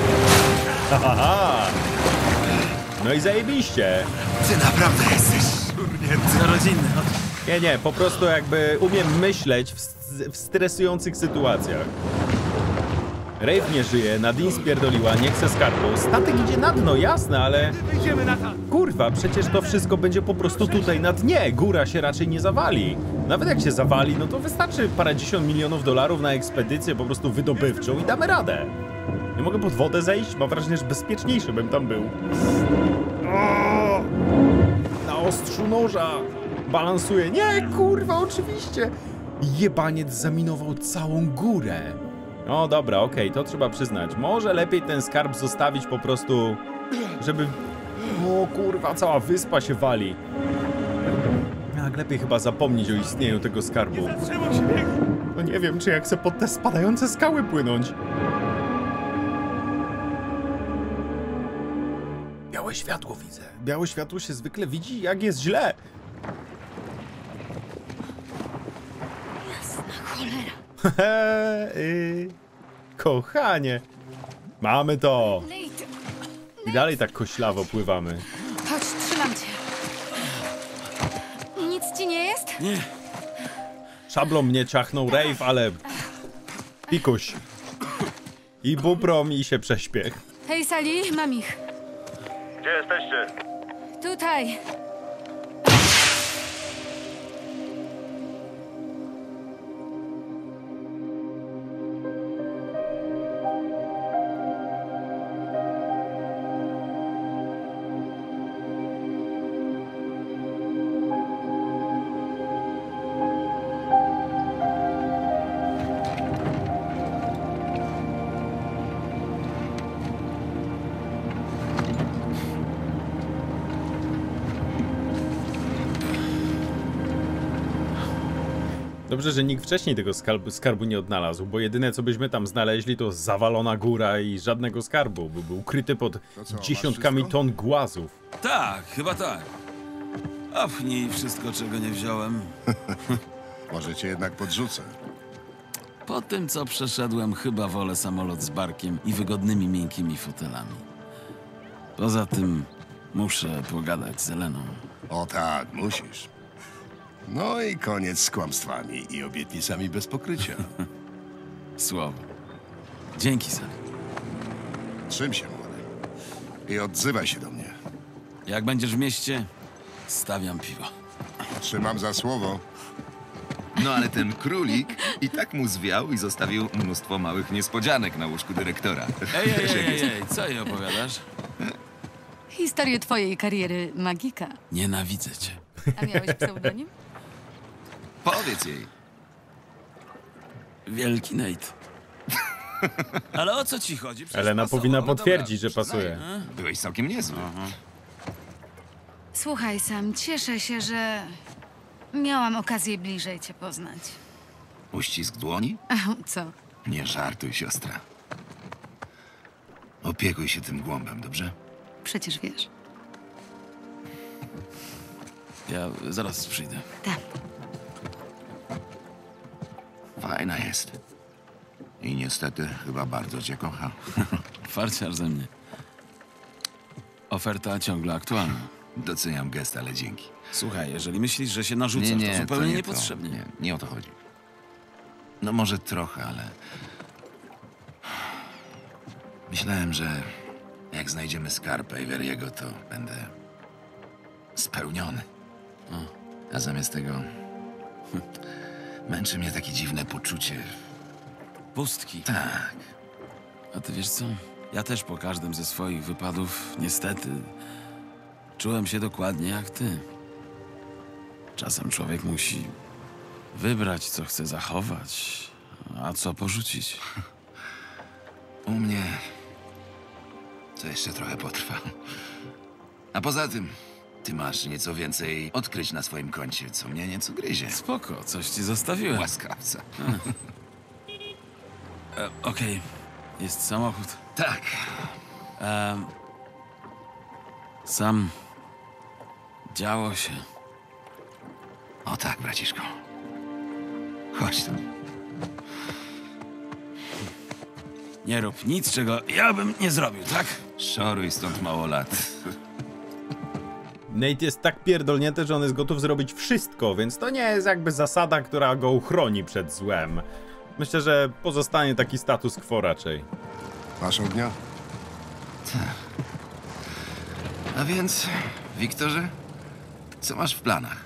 Haha. No i zajebiście. Ty naprawdę jesteś szurnięty. Rodzinny. Nie, po prostu jakby umiem myśleć w stresujących sytuacjach. Rafe nie żyje, Nadine spierdoliła, nie chce skarbu. Statek idzie na dno, jasne, ale... Kurwa, przecież to wszystko będzie po prostu tutaj na dnie. Góra się raczej nie zawali. Nawet jak się zawali, no to wystarczy parędziesiąt milionów dolarów na ekspedycję po prostu wydobywczą i damy radę. Nie mogę pod wodę zejść? Mam wrażenie, że bezpieczniejszy bym tam był. Na ostrzu noża. Balansuje. Nie, kurwa, oczywiście. Jebaniec zaminował całą górę. No dobra, okej, to trzeba przyznać. Może lepiej ten skarb zostawić po prostu, żeby... O kurwa, cała wyspa się wali. Tak, lepiej chyba zapomnieć o istnieniu tego skarbu. No nie wiem, czy jak chcę pod te spadające skały płynąć. Białe światło widzę. Białe światło się zwykle widzi, jak jest źle. Jasna cholera. Kochanie. Mamy to. Nate, I dalej tak koślawo pływamy. chodź, trzymam cię. Nic ci nie jest? Nie. Szablą mnie ciachnął Rafe, ale... Pikuś. I buprom i się prześpiech. Hej, Sally, mam ich. Gdzie jesteście? Tutaj. Dobrze, że nikt wcześniej tego skarbu nie odnalazł, bo jedyne co byśmy tam znaleźli to zawalona góra i żadnego skarbu, by był ukryty pod co, masz dziesiątkami wszystko? ton głazów. Tak, chyba tak. A pchnij wszystko, czego nie wziąłem. Może cię jednak podrzucę. Po tym, co przeszedłem, chyba wolę samolot z barkiem i wygodnymi, miękkimi fotelami. Poza tym muszę pogadać z Eleną. O tak, musisz. No i koniec z kłamstwami i obietnicami bez pokrycia. Słowo. Dzięki, Sally. Trzym się, młody. I odzywaj się do mnie. Jak będziesz w mieście, stawiam piwo. Trzymam za słowo. No ale ten królik i tak mu zwiał i zostawił mnóstwo małych niespodzianek na łóżku dyrektora. Ej, co jej opowiadasz? Historię twojej kariery magika. Nienawidzę cię. A miałeś pseudonim? Powiedz jej. Wielki Nate. Ale o co ci chodzi? Przecież Elena pasował. powinna No dobra, potwierdzić, że przyznaję. pasuje. Byłeś całkiem niezły. Słuchaj, Sam, cieszę się, że miałam okazję bliżej cię poznać. Uścisk dłoni? A co? Nie żartuj, siostra. Opiekuj się tym głąbem, dobrze? Przecież wiesz. Ja zaraz przyjdę. Tak. Fajna jest. I niestety chyba bardzo cię kocha. Farciarz ze mnie. Oferta ciągle aktualna. Doceniam gest, ale dzięki. Słuchaj, jeżeli myślisz, że się narzucasz, to zupełnie nie niepotrzebnie. To. Nie o to chodzi. No może trochę, ale... Myślałem, że jak znajdziemy skarb Averiego, to będę spełniony. A zamiast tego męczy mnie takie dziwne poczucie. Pustki. Tak. A ty wiesz co? Ja też po każdym ze swoich wypadów, niestety, czułem się dokładnie jak ty. Czasem człowiek musi wybrać, co chce zachować, a co porzucić. U mnie to jeszcze trochę potrwa. A poza tym, ty masz nieco więcej odkryć na swoim koncie, co mnie nieco gryzie. Spoko, coś ci zostawiłem. Łaskawca. Okej, jest samochód. Tak. Sam działo się. O tak, braciszku. Chodź tu. Nie rób nic, czego ja bym nie zrobił, tak? Szoruj stąd, małolat. Nate jest tak pierdolnięty, że on jest gotów zrobić wszystko, więc to nie jest jakby zasada, która go uchroni przed złem. Myślę, że pozostanie taki status quo raczej. Masz ognia? A więc, Wiktorze, co masz w planach?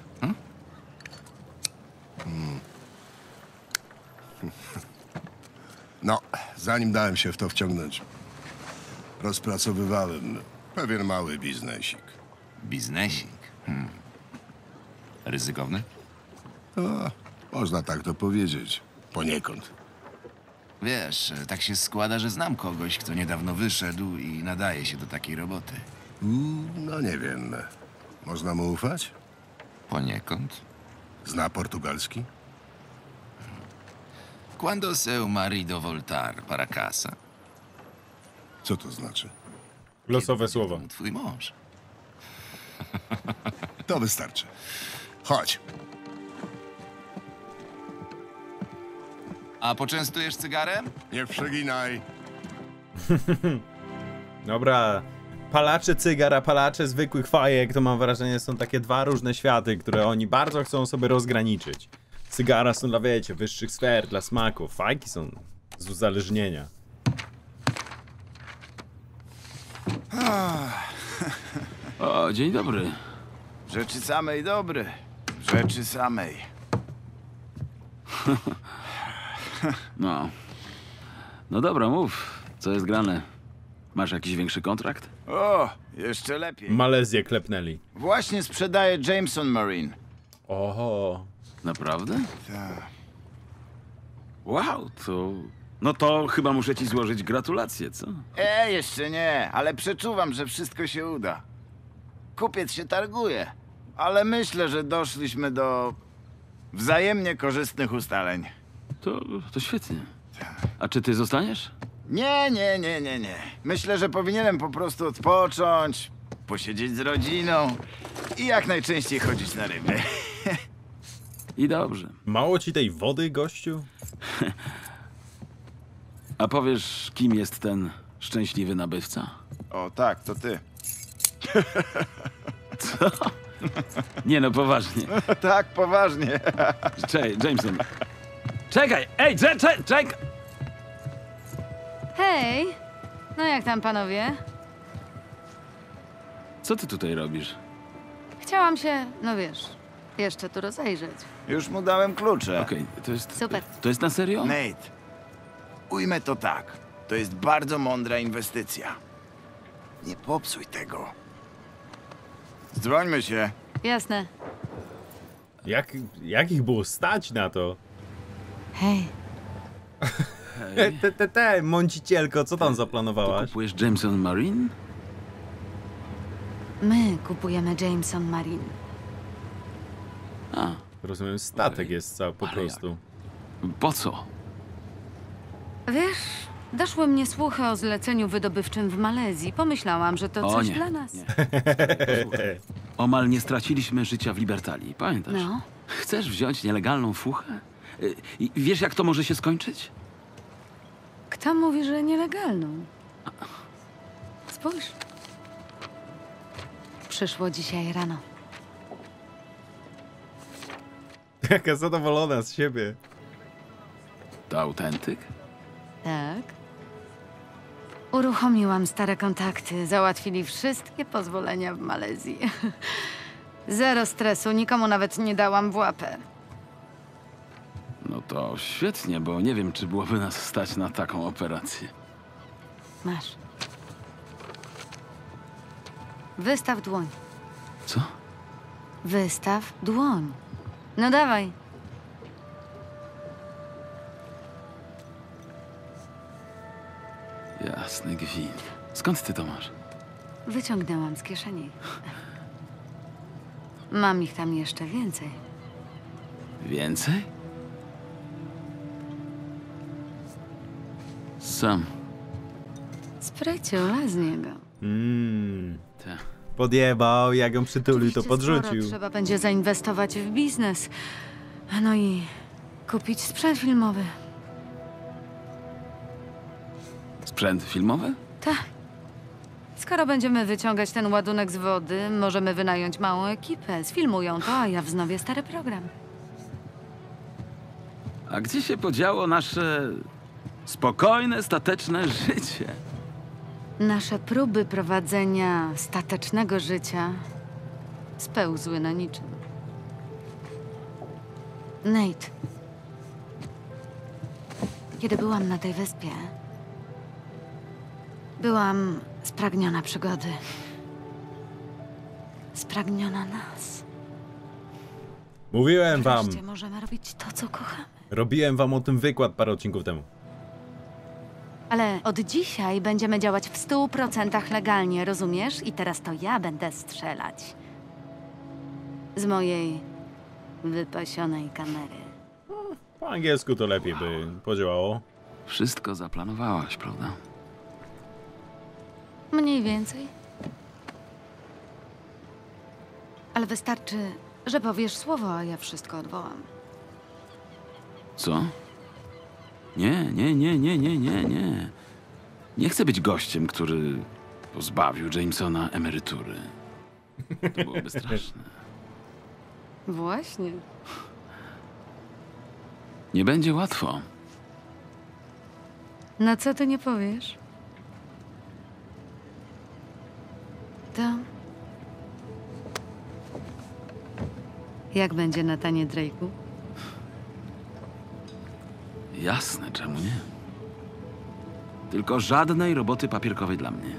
No, zanim dałem się w to wciągnąć, rozpracowywałem pewien mały biznesik. Biznesik. Ryzykowny? No, można tak to powiedzieć. Poniekąd. Wiesz, tak się składa, że znam kogoś, kto niedawno wyszedł i nadaje się do takiej roboty. No nie wiem. Można mu ufać? Poniekąd. Zna portugalski? Quando seu marido voltar para casa? Co to znaczy? Losowe słowa. Twój mąż. To wystarczy. Chodź. A poczęstujesz cygarem? Nie przeginaj. Dobra, palacze cygara, palacze zwykłych fajek, to mam wrażenie są takie dwa różne światy, które oni bardzo chcą sobie rozgraniczyć. Cygara są dla, wiecie, wyższych sfer, dla smaku, fajki są z uzależnienia. O, dzień dobry. Rzeczy samej dobry. Rzeczy samej. No. No dobra, mów. Co jest grane? Masz jakiś większy kontrakt? O, jeszcze lepiej. Malezję klepnęli. Właśnie sprzedaję Jameson Marine. Oho. Naprawdę? Tak. Wow, to... No to chyba muszę ci złożyć gratulacje, co? Jeszcze nie, ale przeczuwam, że wszystko się uda. Kupiec się targuje, ale myślę, że doszliśmy do wzajemnie korzystnych ustaleń. To świetnie. A czy ty zostaniesz? Nie. Myślę, że powinienem po prostu odpocząć, posiedzieć z rodziną i jak najczęściej chodzić na ryby. I dobrze. Mało ci tej wody, gościu? A powiesz, kim jest ten szczęśliwy nabywca? O tak, to ty. Co? Nie no, poważnie. Tak, poważnie. Jameson. Czekaj! Ej, czekaj! Hej! No jak tam, panowie? Co ty tutaj robisz? Chciałam się, no wiesz, jeszcze tu rozejrzeć. Już mu dałem klucze. Okej, to jest... Super. To jest na serio? Nate, ujmę to tak. To jest bardzo mądra inwestycja. Nie popsuj tego. Zdrońmy się. Jasne. Jak ich było stać na to? Hej, Mącicielko, co tam zaplanowałaś? Kupujesz Jameson Marine? my kupujemy Jameson Marine. A, Rozumiem, statek jest cały po Ale prostu. po co? Wiesz, doszły mnie słuchy o zleceniu wydobywczym w Malezji. Pomyślałam, że to O coś nie, dla nas. nie. Posłuchaj, omal nie straciliśmy życia w Libertalii, pamiętasz? No. Chcesz wziąć nielegalną fuchę? I wiesz, jak to może się skończyć? Kto mówi, że nielegalną? Spójrz. Przyszło dzisiaj rano. Jaka zadowolona z siebie. To autentyk? Tak. Uruchomiłam stare kontakty. Załatwili wszystkie pozwolenia w Malezji. Zero stresu, nikomu nawet nie dałam w łapę. No to świetnie, bo nie wiem, czy byłoby nas stać na taką operację. Masz. Wystaw dłoń. Co? Wystaw dłoń. No dawaj. Jasny gwint. Skąd ty to masz? Wyciągnęłam z kieszeni. Mam ich tam jeszcze więcej. Więcej? Sam. Spryciula z niego. Te. Podjebał, jak ją przytulił, to Oczywiście podrzucił. sporo trzeba będzie zainwestować w biznes. No i kupić sprzęt filmowy. Sprzęt filmowy? Tak. Skoro będziemy wyciągać ten ładunek z wody, możemy wynająć małą ekipę. Sfilmują to, a ja wznowię stary program. A gdzie się podziało nasze spokojne, stateczne życie? Nasze próby prowadzenia statecznego życia spełzły na niczym. Nate, kiedy byłam na tej wyspie, byłam spragniona przygody. Spragniona nas. Mówiłem wam. Wreszcie możemy robić to, co kochamy. Robiłem wam o tym wykład parę odcinków temu. Ale od dzisiaj będziemy działać w 100% legalnie, rozumiesz? I teraz to ja będę strzelać. Z mojej wypasionej kamery. Po angielsku to lepiej by podziałało. Wszystko zaplanowałaś, prawda? Mniej więcej. Ale wystarczy, że powiesz słowo, a ja wszystko odwołam. Co? Nie. Nie chcę być gościem, który pozbawił Jamesona emerytury. To byłoby straszne. Właśnie. Nie będzie łatwo. Na co ty nie powiesz? To... Jak będzie Nathanie Drake'u? Jasne, czemu nie? Tylko żadnej roboty papierkowej dla mnie.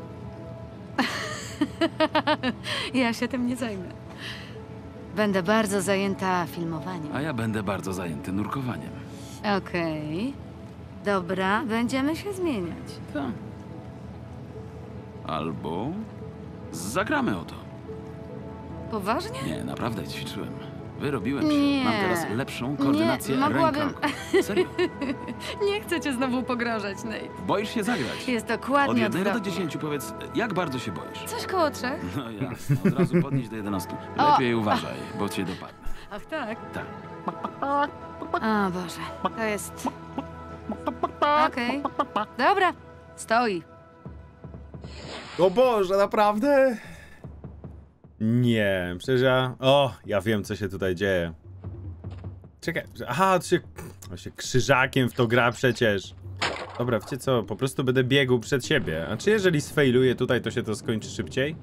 Ja się tym nie zajmę. Będę bardzo zajęta filmowaniem. A ja będę bardzo zajęty nurkowaniem. Okej. Dobra, będziemy się zmieniać. Tak. Albo zagramy o to. Poważnie? Nie, naprawdę ćwiczyłem. Wyrobiłem się. Nie. Mam teraz lepszą koordynację Nie, mogłabym- ręka. Serio. Nie chcę cię znowu pogrążać, Nate. Boisz się zagrać? Jest Od dokładnie 1 do odwrotnie. 10 powiedz, jak bardzo się boisz? Coś koło 3? No jasne, od razu podnieść do 11. Lepiej uważaj, bo cię dopadnę. Ach tak? Tak. O Boże, to jest... Okej. Dobra, stoi. O Boże, naprawdę? Nie, przecież ja... O, ja wiem, co się tutaj dzieje. Czekaj, aha, to się krzyżakiem w to gra przecież. Dobra, wiecie co, po prostu będę biegł przed siebie. A czy jeżeli sfailuję tutaj, to się to skończy szybciej?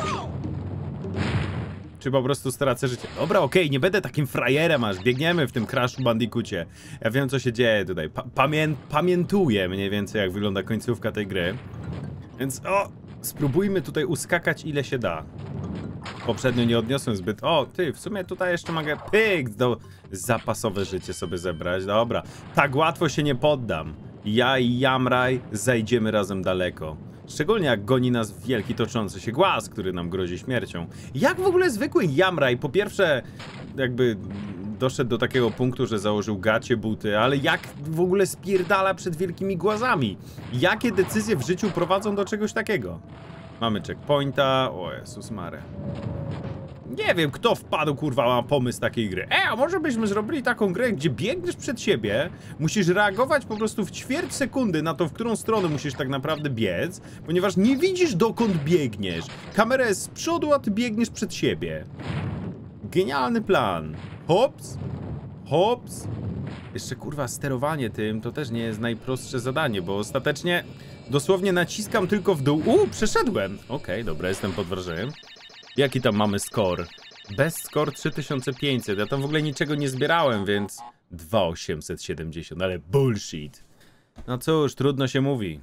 Czy po prostu stracę życie? Dobra, okej, nie będę takim frajerem, aż biegniemy w tym Crash Bandicoocie. Ja wiem, co się dzieje tutaj. Pamiętuję mniej więcej, jak wygląda końcówka tej gry. Więc spróbujmy tutaj uskakać, ile się da. Poprzednio nie odniosłem zbyt... O, ty, w sumie tutaj jeszcze mogę... Pyk! Zapasowe życie sobie zebrać. Dobra, tak łatwo się nie poddam. Ja i Jamraj zajdziemy razem daleko. Szczególnie jak goni nas wielki toczący się głaz, który nam grozi śmiercią. Jak w ogóle zwykły Jamraj, po pierwsze, jakby doszedł do takiego punktu, że założył gacie, buty, ale jak w ogóle spierdala przed wielkimi głazami? Jakie decyzje w życiu prowadzą do czegoś takiego? Mamy checkpointa, o Jezus Mare. Nie wiem, kto wpadł, kurwa, na pomysł takiej gry. A może byśmy zrobili taką grę, gdzie biegniesz przed siebie, musisz reagować po prostu w ćwierć sekundy na to, w którą stronę musisz tak naprawdę biec, ponieważ nie widzisz, dokąd biegniesz. Kamera jest z przodu, a ty biegniesz przed siebie. Genialny plan. Hops, hops. Jeszcze, kurwa, sterowanie tym to też nie jest najprostsze zadanie, bo ostatecznie dosłownie naciskam tylko w dół. Przeszedłem. Okej, dobra, jestem pod wrażeniem. Jaki tam mamy score? Best score 3500. Ja tam w ogóle niczego nie zbierałem, więc 2870, ale bullshit. No cóż, trudno się mówi.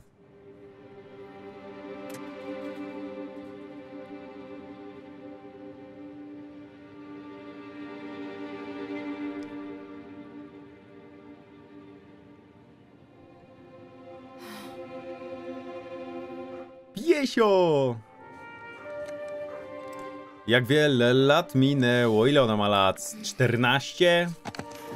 Piesio! Jak wiele lat minęło? Ile ona ma lat? 14?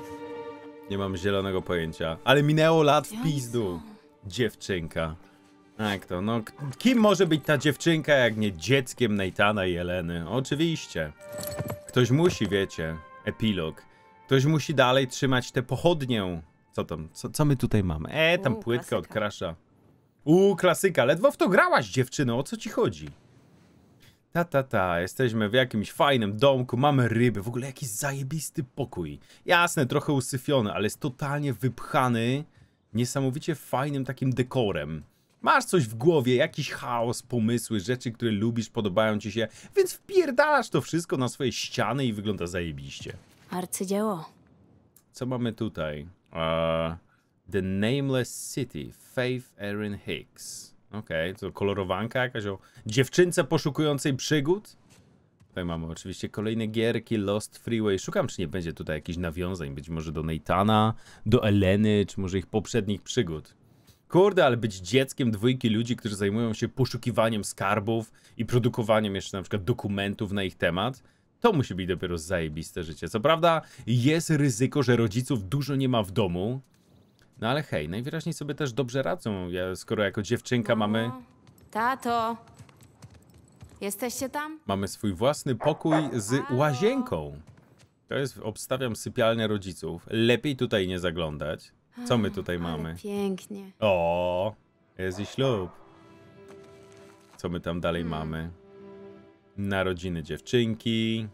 Nie mam zielonego pojęcia. Ale minęło lat w pizdu. Dziewczynka. Jak to? No, kim może być ta dziewczynka, jak nie dzieckiem Nathana i Eleny? Oczywiście. Ktoś musi, wiecie, epilog. Ktoś musi dalej trzymać tę pochodnię. Co tam? Co my tutaj mamy? Tam płytka klasyka. od Crasha. Klasyka. Ledwo w to grałaś, dziewczyno. O co ci chodzi? Jesteśmy w jakimś fajnym domku, mamy ryby. W ogóle jakiś zajebisty pokój. Jasne, trochę usyfiony, ale jest totalnie wypchany niesamowicie fajnym takim dekorem. Masz coś w głowie, jakiś chaos, pomysły, rzeczy, które lubisz, podobają ci się, więc wpierdalasz to wszystko na swoje ściany i wygląda zajebiście. Arcydzieło. Co mamy tutaj? The Nameless City, Faith Erin Hicks. Okej, to kolorowanka jakaś o dziewczynce poszukującej przygód. Tutaj mamy oczywiście kolejne gierki, Lost Freeway. Szukam, czy nie będzie tutaj jakichś nawiązań, być może do Nathana, do Eleny, czy może ich poprzednich przygód. Kurde, ale być dzieckiem dwójki ludzi, którzy zajmują się poszukiwaniem skarbów i produkowaniem jeszcze na przykład dokumentów na ich temat, to musi być dopiero zajebiste życie. Co prawda jest ryzyko, że rodziców dużo nie ma w domu, no ale hej, najwyraźniej sobie też dobrze radzą, skoro jako dziewczynka mamy... Tato, jesteście tam? Mamy swój własny pokój z łazienką. To jest, obstawiam, sypialnia rodziców. Lepiej tutaj nie zaglądać. Co my tutaj mamy? Pięknie. O, jest i ślub. Co my tam dalej mamy? Narodziny dziewczynki.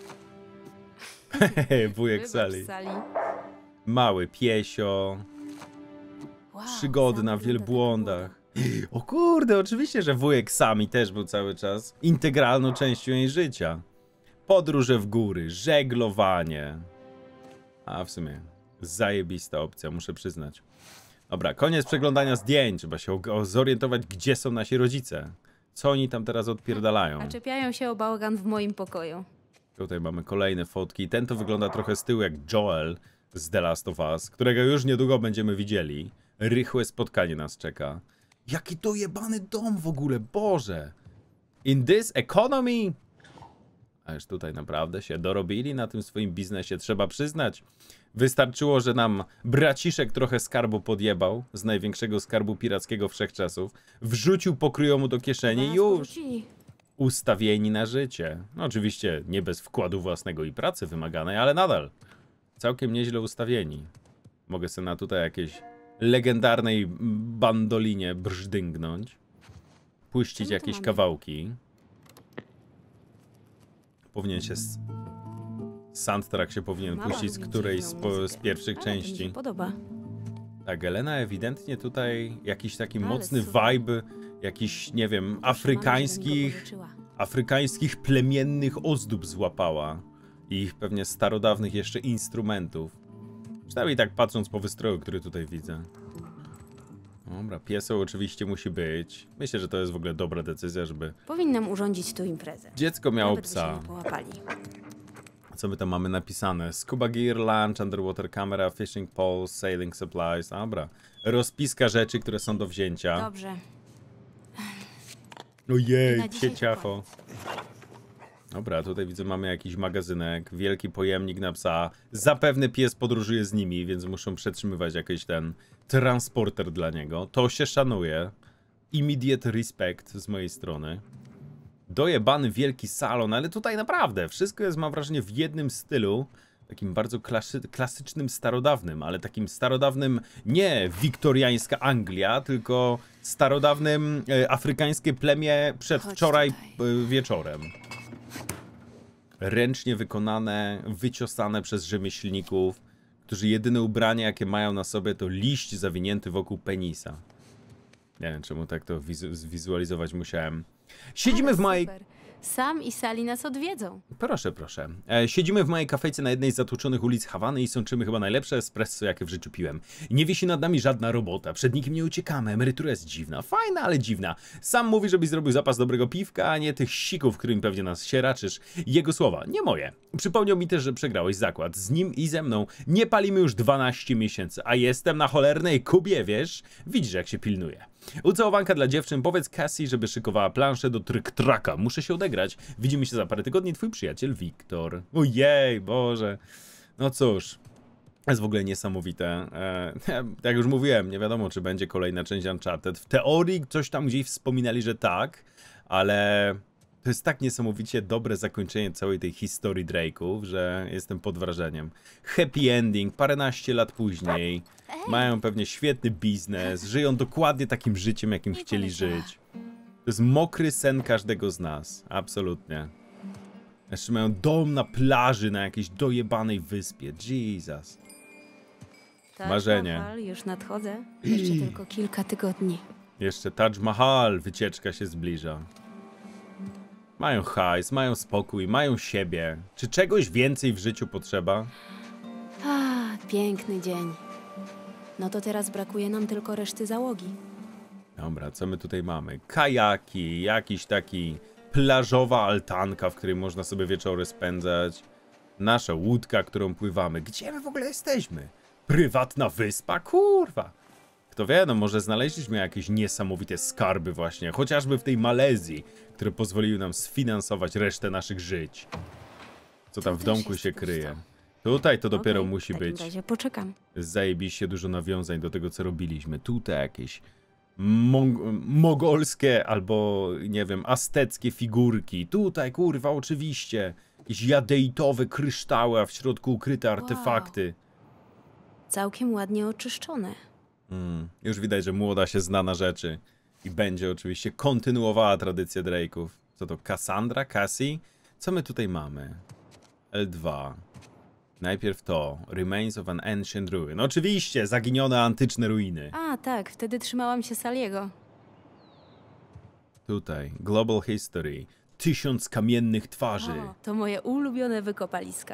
Wujek Sally. Mały piesio. Wow, Przygody na zamknięta wielbłądach. O kurde, oczywiście, że wujek Sami też był cały czas integralną częścią jej życia. Podróże w góry, żeglowanie. A w sumie zajebista opcja, muszę przyznać. Dobra, koniec przeglądania zdjęć. Trzeba się zorientować, gdzie są nasi rodzice. Co oni tam teraz odpierdalają. A czepiają się o bałagan w moim pokoju. Tutaj mamy kolejne fotki. Ten to wygląda trochę z tyłu jak Joel z The Last of Us, którego już niedługo będziemy widzieli. Rychłe spotkanie nas czeka. Jaki to jebany dom w ogóle, Boże! In this economy... A już tutaj naprawdę się dorobili na tym swoim biznesie, trzeba przyznać. Wystarczyło, że nam braciszek trochę skarbu podjebał z największego skarbu pirackiego wszechczasów, wrzucił pokryjomu do kieszeni i już ustawieni na życie. No, oczywiście nie bez wkładu własnego i pracy wymaganej, ale nadal całkiem nieźle ustawieni. Mogę sobie na tutaj jakiejś legendarnej bandolinie brzdyngnąć, puścić jakieś kawałki. Powinien się... Soundtrack się powinien puścić z którejś z pierwszych części. Mi się podoba. Tak, Elena ewidentnie tutaj jakiś taki mocny vibe, jakiś, nie wiem, afrykańskich plemiennych ozdób złapała. I ich pewnie starodawnych jeszcze instrumentów. Przynajmniej tak patrząc po wystroju, który tutaj widzę. Dobra, pieseł oczywiście musi być. Myślę, że to jest w ogóle dobra decyzja, żeby... Powinnam urządzić tu imprezę. Dziecko miało Nawet psa. by się nie połapali. Co my tam mamy napisane? Scuba gear, lunch, underwater camera, fishing poles, sailing supplies. Dobra. Rozpiska rzeczy, które są do wzięcia. Dobrze. Ojej, cieciacho. Dobra, tutaj widzę, mamy jakiś magazynek, wielki pojemnik na psa. Zapewne pies podróżuje z nimi, więc muszą przetrzymywać jakiś ten transporter dla niego. To się szanuje. Immediate respect z mojej strony. Dojebany wielki salon, ale tutaj naprawdę wszystko jest, mam wrażenie, w jednym stylu. Takim bardzo klasycznym, starodawnym, ale takim starodawnym nie wiktoriańska Anglia, tylko starodawnym afrykańskie plemię przedwczoraj wieczorem. Ręcznie wykonane, wyciosane przez rzemieślników, którzy jedyne ubranie, jakie mają na sobie, to liść zawinięty wokół penisa. Nie wiem, czemu tak to zwizualizować musiałem. Siedzimy w mojej... Sam i Sally nas odwiedzą. Proszę, proszę. Siedzimy w mojej kafejce na jednej z zatłoczonych ulic Hawany i sączymy chyba najlepsze espresso, jakie w życiu piłem. Nie wisi nad nami żadna robota, przed nikim nie uciekamy, emerytura jest dziwna, fajna, ale dziwna. Sam mówi, żebyś zrobił zapas dobrego piwka, a nie tych sików, którym pewnie nas się raczysz. Jego słowa, nie moje. Przypomniał mi też, że przegrałeś zakład. Z nim i ze mną nie palimy już 12 miesięcy, a jestem na cholernej Kubie, wiesz? Widzisz, jak się pilnuje. Ucałowanka dla dziewczyn, powiedz Cassie, żeby szykowała planszę do tryk-traka. Muszę się odegrać. Widzimy się za parę tygodni, twój przyjaciel Wiktor. Ojej, Boże. No cóż. Jest w ogóle niesamowite. Jak już mówiłem, nie wiadomo, czy będzie kolejna część Uncharted. W teorii coś tam gdzieś wspominali, że tak, ale to jest tak niesamowicie dobre zakończenie całej tej historii Drake'ów, że jestem pod wrażeniem. Happy ending, paręnaście lat później. Mają pewnie świetny biznes, żyją dokładnie takim życiem, jakim chcieli żyć. To jest mokry sen każdego z nas. Absolutnie. Jeszcze mają dom na plaży, na jakiejś dojebanej wyspie. Jesus. Marzenie. Mahal, już nadchodzę. Jeszcze tylko kilka tygodni. Jeszcze Taj Mahal, wycieczka się zbliża. Mają hajs, mają spokój, mają siebie. Czy czegoś więcej w życiu potrzeba? Piękny dzień. No to teraz brakuje nam tylko reszty załogi. Dobra, co my tutaj mamy? Kajaki, jakiś taki plażowa altanka, w której można sobie wieczory spędzać. Nasza łódka, którą pływamy. Gdzie my w ogóle jesteśmy? Prywatna wyspa? Kurwa! Kto wie, no może znaleźliśmy jakieś niesamowite skarby właśnie, chociażby w tej Malezji, które pozwoliły nam sfinansować resztę naszych żyć. Co tam w domku się kryje? Tutaj to dopiero musi być. W takim razie poczekam. Zajebiście dużo nawiązań do tego, co robiliśmy. Tutaj jakieś mogolskie albo, nie wiem, azteckie figurki. Tutaj, kurwa, oczywiście. Jakieś jadeitowe kryształy, a w środku ukryte artefakty. Całkiem ładnie oczyszczone. Już widać, że młoda się zna na rzeczy. I będzie oczywiście kontynuowała tradycję Drake'ów. Co to? Cassandra? Cassie? Co my tutaj mamy? L2. Najpierw to. Remains of an Ancient Ruin. Oczywiście, zaginione antyczne ruiny. A, tak, wtedy trzymałam się Saliego. Tutaj. Global History. 1000 kamiennych twarzy. O, to moje ulubione wykopaliska.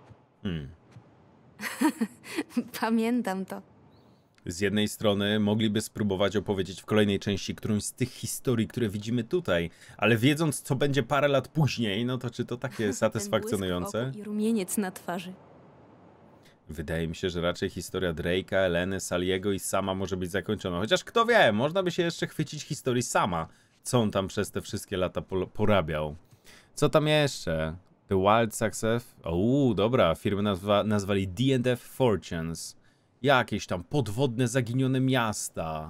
Pamiętam to. Z jednej strony mogliby spróbować opowiedzieć w kolejnej części którąś z tych historii, które widzimy tutaj, ale wiedząc, co będzie parę lat później, no to czy to takie satysfakcjonujące? Ten błysk w oku i rumieniec na twarzy. Wydaje mi się, że raczej historia Drake'a, Eleny, Saliego i Sama może być zakończona. Chociaż kto wie, można by się jeszcze chwycić historii Sama, co on tam przez te wszystkie lata porabiał. Co tam jeszcze? The Wild Success? Dobra, firmy nazwali D&F Fortunes. Jakieś tam podwodne, zaginione miasta.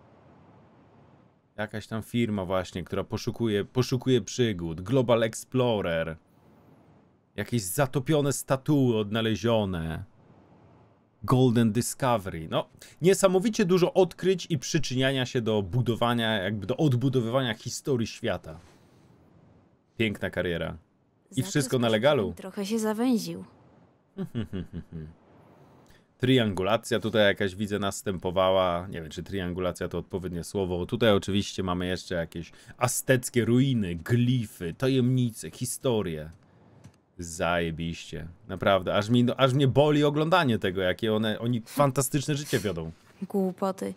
Jakaś tam firma właśnie, która poszukuje przygód. Global Explorer. Jakieś zatopione statuły odnalezione. Golden Discovery. No, niesamowicie dużo odkryć i przyczyniania się do budowania, jakby do odbudowywania historii świata. Piękna kariera. I wszystko na legalu. Trochę się zawęził. Triangulacja tutaj jakaś, widzę, następowała. Nie wiem, czy triangulacja to odpowiednie słowo. Tutaj oczywiście mamy jeszcze jakieś azteckie ruiny, glify, tajemnice, historie. Zajebiście. Naprawdę, aż mnie boli oglądanie tego, jakie oni fantastyczne życie wiodą. Głupoty.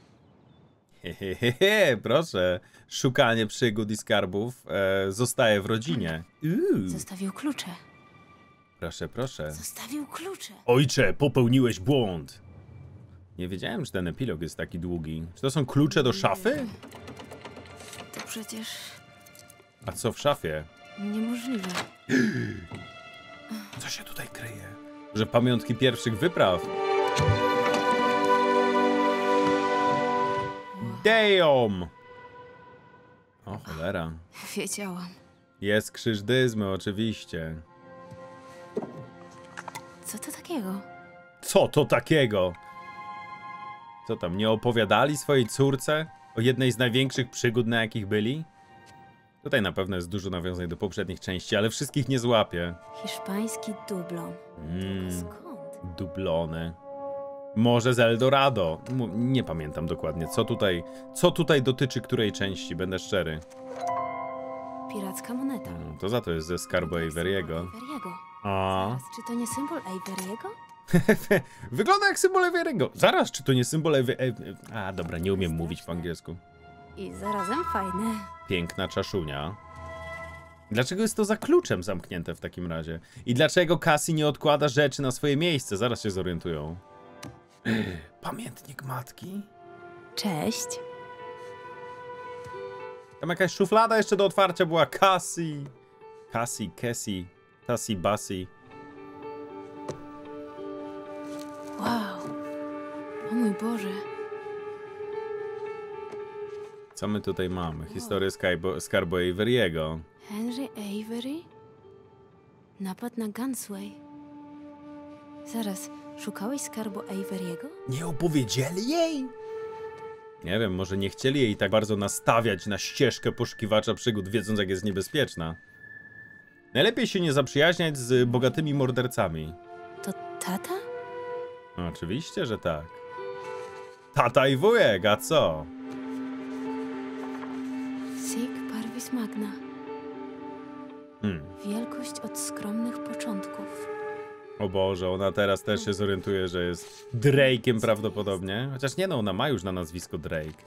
Proszę. Szukanie przygód i skarbów zostaje w rodzinie. Zostawił klucze. Proszę, proszę. Zostawił klucze. Ojcze, popełniłeś błąd. Nie wiedziałem, że ten epilog jest taki długi. Czy to są klucze do szafy? To przecież... A co w szafie? Niemożliwe. Co się tutaj kryje? Że pamiątki pierwszych wypraw. Damn! O cholera. Wiedziałam. Jest krzyż dyzmy, oczywiście. Co to takiego? Co to takiego? Co tam, nie opowiadali swojej córce o jednej z największych przygód, na jakich byli? Tutaj na pewno jest dużo nawiązań do poprzednich części, ale wszystkich nie złapię. Hiszpański dublon. Skąd? Dublony. Może z Eldorado. Nie pamiętam dokładnie, co tutaj dotyczy której części, będę szczery. Piracka moneta. To za to jest ze skarbu Averiego. Zaraz, czy to nie symbol Averiego? Wygląda jak symbol Averiego. Zaraz, czy to nie symbol Averiego? A, dobra, nie umiem mówić po angielsku. I zarazem fajne. Piękna czaszunia. Dlaczego jest to za kluczem zamknięte w takim razie? I dlaczego Cassie nie odkłada rzeczy na swoje miejsce? Zaraz się zorientują. Pamiętnik matki? Cześć. Tam jakaś szuflada jeszcze do otwarcia była. Cassie, Bassie. Wow. O mój Boże. Co my tutaj mamy? Historię skarbu Avery'ego. Henry Avery? Napad na Gunsway. Zaraz, szukałeś skarbu Avery'ego? Nie opowiedzieli jej? Nie wiem, może nie chcieli jej tak bardzo nastawiać na ścieżkę poszukiwacza przygód, wiedząc jak jest niebezpieczna. Najlepiej się nie zaprzyjaźniać z bogatymi mordercami. To tata? No, oczywiście, że tak. Tata i wujek, a co? Sic parvis magna. Wielkość od skromnych początków. O Boże, ona teraz też się zorientuje, że jest Drake'iem prawdopodobnie. Chociaż nie no, ona ma już na nazwisko Drake.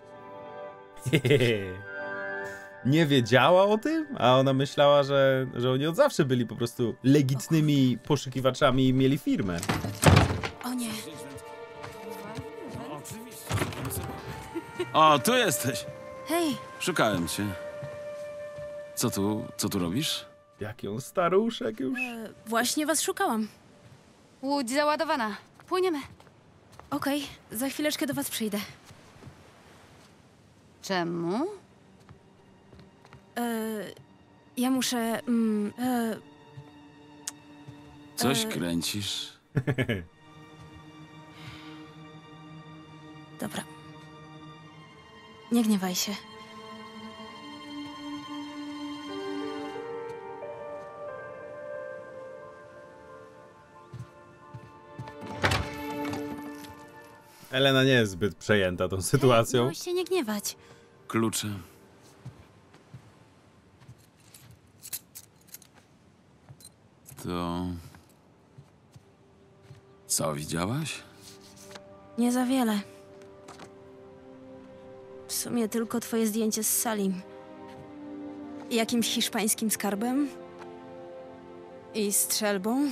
Nie wiedziała o tym, a ona myślała, że oni od zawsze byli po prostu legitnymi poszukiwaczami i mieli firmę. O nie. O, tu jesteś. Hej, Szukałem cię. Co tu robisz? Jaki on staruszek już. właśnie was szukałam. Łódź załadowana. Płyniemy. Okej, za chwileczkę do was przyjdę. Czemu? Ja muszę... Coś kręcisz? Dobra. Nie gniewaj się. Elena nie jest zbyt przejęta tą sytuacją. Miałeś się nie gniewać. Klucze. To... Co, widziałaś? Nie za wiele. W sumie tylko twoje zdjęcie z Salim. Jakimś hiszpańskim skarbem. I strzelbą.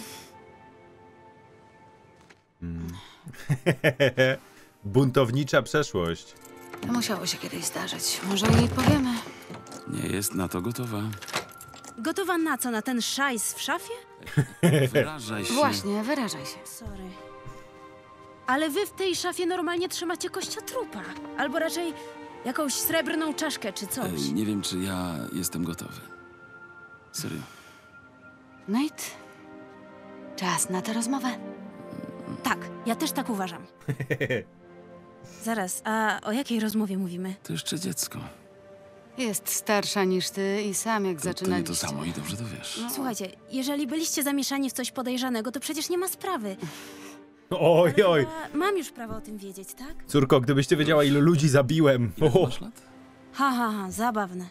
Buntownicza przeszłość. To musiało się kiedyś zdarzyć. Może jej powiemy. Nie jest na to gotowa. Gotowa na co? Na ten szajs w szafie? Wyrażaj się. Właśnie, wyrażaj się. Sorry. Ale wy w tej szafie normalnie trzymacie kościotrupa. Albo raczej jakąś srebrną czaszkę czy coś. Nie wiem, czy ja jestem gotowy. Serio. Nate, czas na tę rozmowę. Tak, ja też tak uważam. Zaraz, a o jakiej rozmowie mówimy? To jeszcze dziecko. Jest starsza niż ty i sam jak To nie zaczynaliście. to samo i dobrze to wiesz. Słuchajcie, jeżeli byliście zamieszani w coś podejrzanego, to przecież nie ma sprawy. Oj, oj. Mam już prawo o tym wiedzieć, tak? Córko, gdybyś ty wiedziała, ilu ludzi zabiłem. Ile O. masz lat? Ha, zabawne.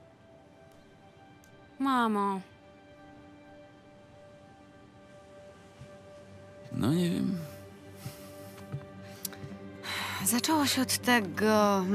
Mamo, No nie wiem. Zaczęło się od tego,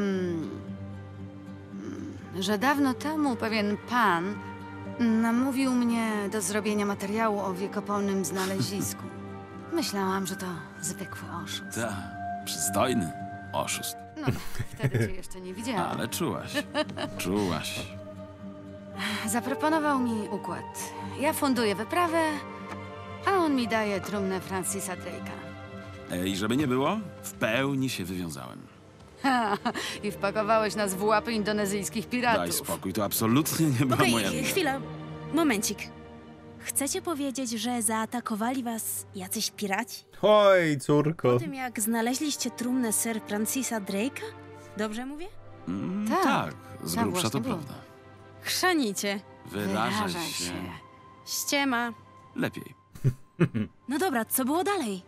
że dawno temu pewien pan namówił mnie do zrobienia materiału o wiekopomnym znalezisku. Myślałam, że to zwykły oszust. Ta, przystojny oszust. No, wtedy cię jeszcze nie widziałam. Ale czułaś. Czułaś. Zaproponował mi układ. Ja funduję wyprawę, a on mi daje trumnę Francisa Drake'a. I żeby nie było, w pełni się wywiązałem. I wpakowałeś nas w łapy indonezyjskich piratów. Daj spokój, to absolutnie nie była okej, moja wina. chwila, momencik. Chcecie powiedzieć, że zaatakowali was jacyś piraci? Oj, córko. Po tym, jak znaleźliście trumnę Sir Francisa Drake'a? Dobrze mówię? Tak. Tak, z Tak grubsza to właśnie było. prawda. Chrzanicie. Wyrażaj się. Ściema. Lepiej. No dobra, co było dalej?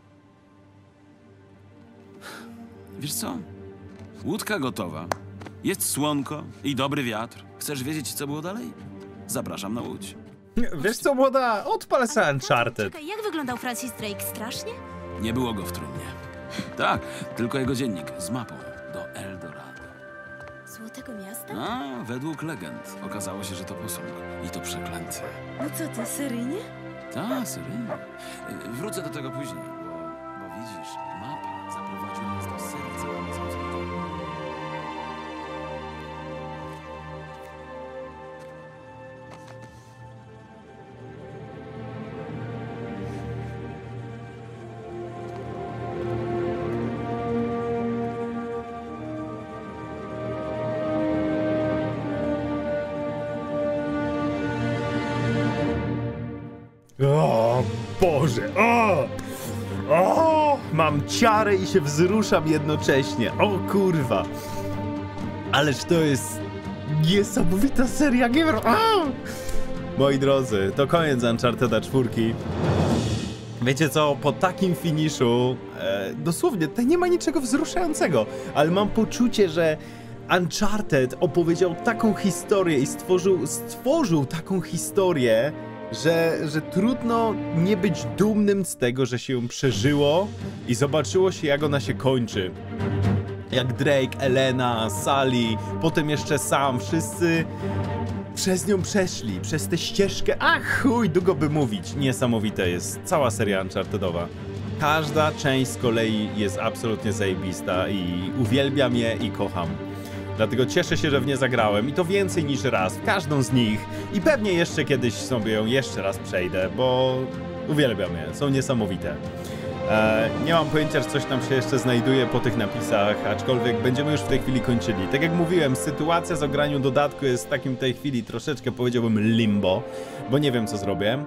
Wiesz co? Łódka gotowa. Jest słonko i dobry wiatr. Chcesz wiedzieć, co było dalej? Zapraszam na łódź. Wiesz co, młoda? Odpal se Uncharted. Czekaj, jak wyglądał Francis Drake? Strasznie? Nie było go w trumnie. Tak, tylko jego dziennik z mapą do Eldorado. Złotego Miasta? A, według legend okazało się, że to posąg. I to przeklęty. No co ty, seryjnie? Tak, seryjnie. Wrócę do tego później, bo widzisz, mapa zaprowadziła nas do serca. O Boże, mam ciarę i się wzruszam jednocześnie. O kurwa. Ależ to jest niesamowita seria gier. Moi drodzy, to koniec Uncharteda 4. Wiecie co, po takim finiszu, dosłownie, tutaj nie ma niczego wzruszającego, ale mam poczucie, że Uncharted opowiedział taką historię i stworzył taką historię, że trudno nie być dumnym z tego, że się ją przeżyło i zobaczyło się, jak ona się kończy. Jak Drake, Elena, Sully, potem jeszcze Sam, wszyscy przez nią przeszli, przez tę ścieżkę. Ach, chuj, długo by mówić. Niesamowite jest cała seria Unchartedowa. Każda część z kolei jest absolutnie zajebista i uwielbiam je i kocham. Dlatego cieszę się, że w nie zagrałem i to więcej niż raz, w każdą z nich. I pewnie jeszcze kiedyś sobie ją jeszcze raz przejdę, bo uwielbiam je, są niesamowite. Nie mam pojęcia, że coś tam się jeszcze znajduje po tych napisach, aczkolwiek będziemy już w tej chwili kończyli. Tak jak mówiłem, sytuacja z ograniem dodatku jest w takim tej chwili troszeczkę, powiedziałbym, limbo, bo nie wiem, co zrobię.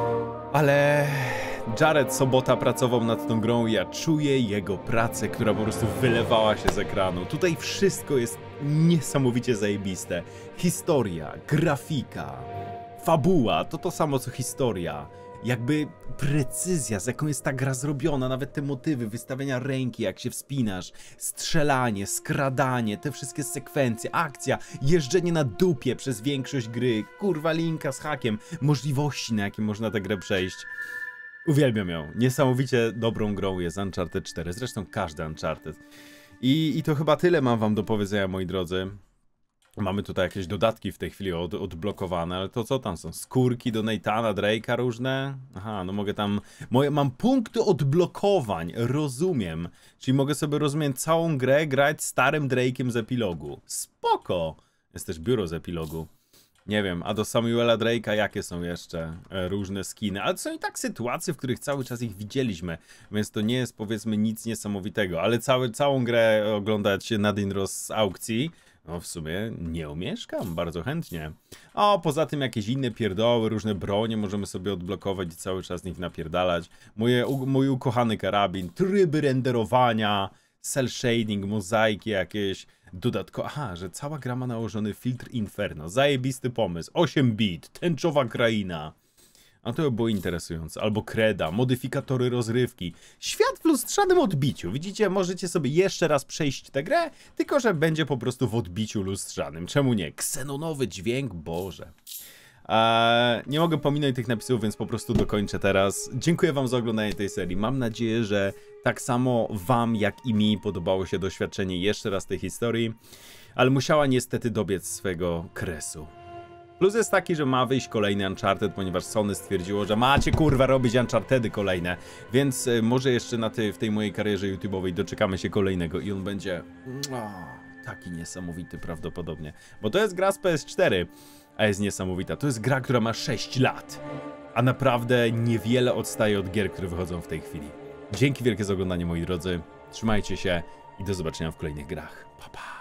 Ale Jared Sobota pracował nad tą grą i ja czuję jego pracę, która po prostu wylewała się z ekranu. Tutaj wszystko jest niesamowicie zajebiste. Historia, grafika, fabuła, to samo co historia. Jakby precyzja, z jaką jest ta gra zrobiona, nawet te motywy, wystawienia ręki, jak się wspinasz, strzelanie, skradanie, te wszystkie sekwencje, akcja, jeżdżenie na dupie przez większość gry, kurwa linka z hakiem, możliwości, na jakie można tę grę przejść. Uwielbiam ją. Niesamowicie dobrą grą jest Uncharted 4, zresztą każdy Uncharted. I to chyba tyle mam wam do powiedzenia, moi drodzy. Mamy tutaj jakieś dodatki w tej chwili odblokowane, ale to co tam są? Skórki do Nathana Drake'a różne? Aha, no mogę tam... Mam punkty odblokowań, rozumiem. Czyli mogę sobie, rozumiem, całą grę grać starym Drake'iem z epilogu. Spoko! Jest też biuro z epilogu. Nie wiem, a do Samuela Drake'a jakie są jeszcze różne skiny? Ale to są i tak sytuacje, w których cały czas ich widzieliśmy, więc to nie jest, powiedzmy, nic niesamowitego. Ale całą grę oglądać Nadine z aukcji, no w sumie nie omieszkam, bardzo chętnie. O, poza tym jakieś inne pierdoły, różne bronie możemy sobie odblokować i cały czas nich napierdalać. Mój ukochany karabin, tryby renderowania, cel shading, mozaiki jakieś, dodatkowo... Aha, że cała gra ma nałożony filtr Inferno, zajebisty pomysł, 8 bit, tęczowa kraina. A to by było interesujące. Albo kreda, modyfikatory rozrywki. Świat w lustrzanym odbiciu. Widzicie, możecie sobie jeszcze raz przejść tę grę, tylko że będzie po prostu w odbiciu lustrzanym. Czemu nie? Ksenonowy dźwięk, Boże. Nie mogę pominąć tych napisów, więc po prostu dokończę teraz. Dziękuję wam za oglądanie tej serii. Mam nadzieję, że tak samo wam, jak i mi podobało się doświadczenie jeszcze raz tej historii, ale musiała niestety dobiec swego kresu. Plus jest taki, że ma wyjść kolejny Uncharted, ponieważ Sony stwierdziło, że macie kurwa robić Unchartedy kolejne, więc może jeszcze w tej mojej karierze YouTube'owej doczekamy się kolejnego i on będzie taki niesamowity prawdopodobnie, bo to jest gra z PS4, a jest niesamowita. To jest gra, która ma 6 lat, a naprawdę niewiele odstaje od gier, które wychodzą w tej chwili. Dzięki wielkie za oglądanie, moi drodzy, trzymajcie się i do zobaczenia w kolejnych grach. Pa, pa.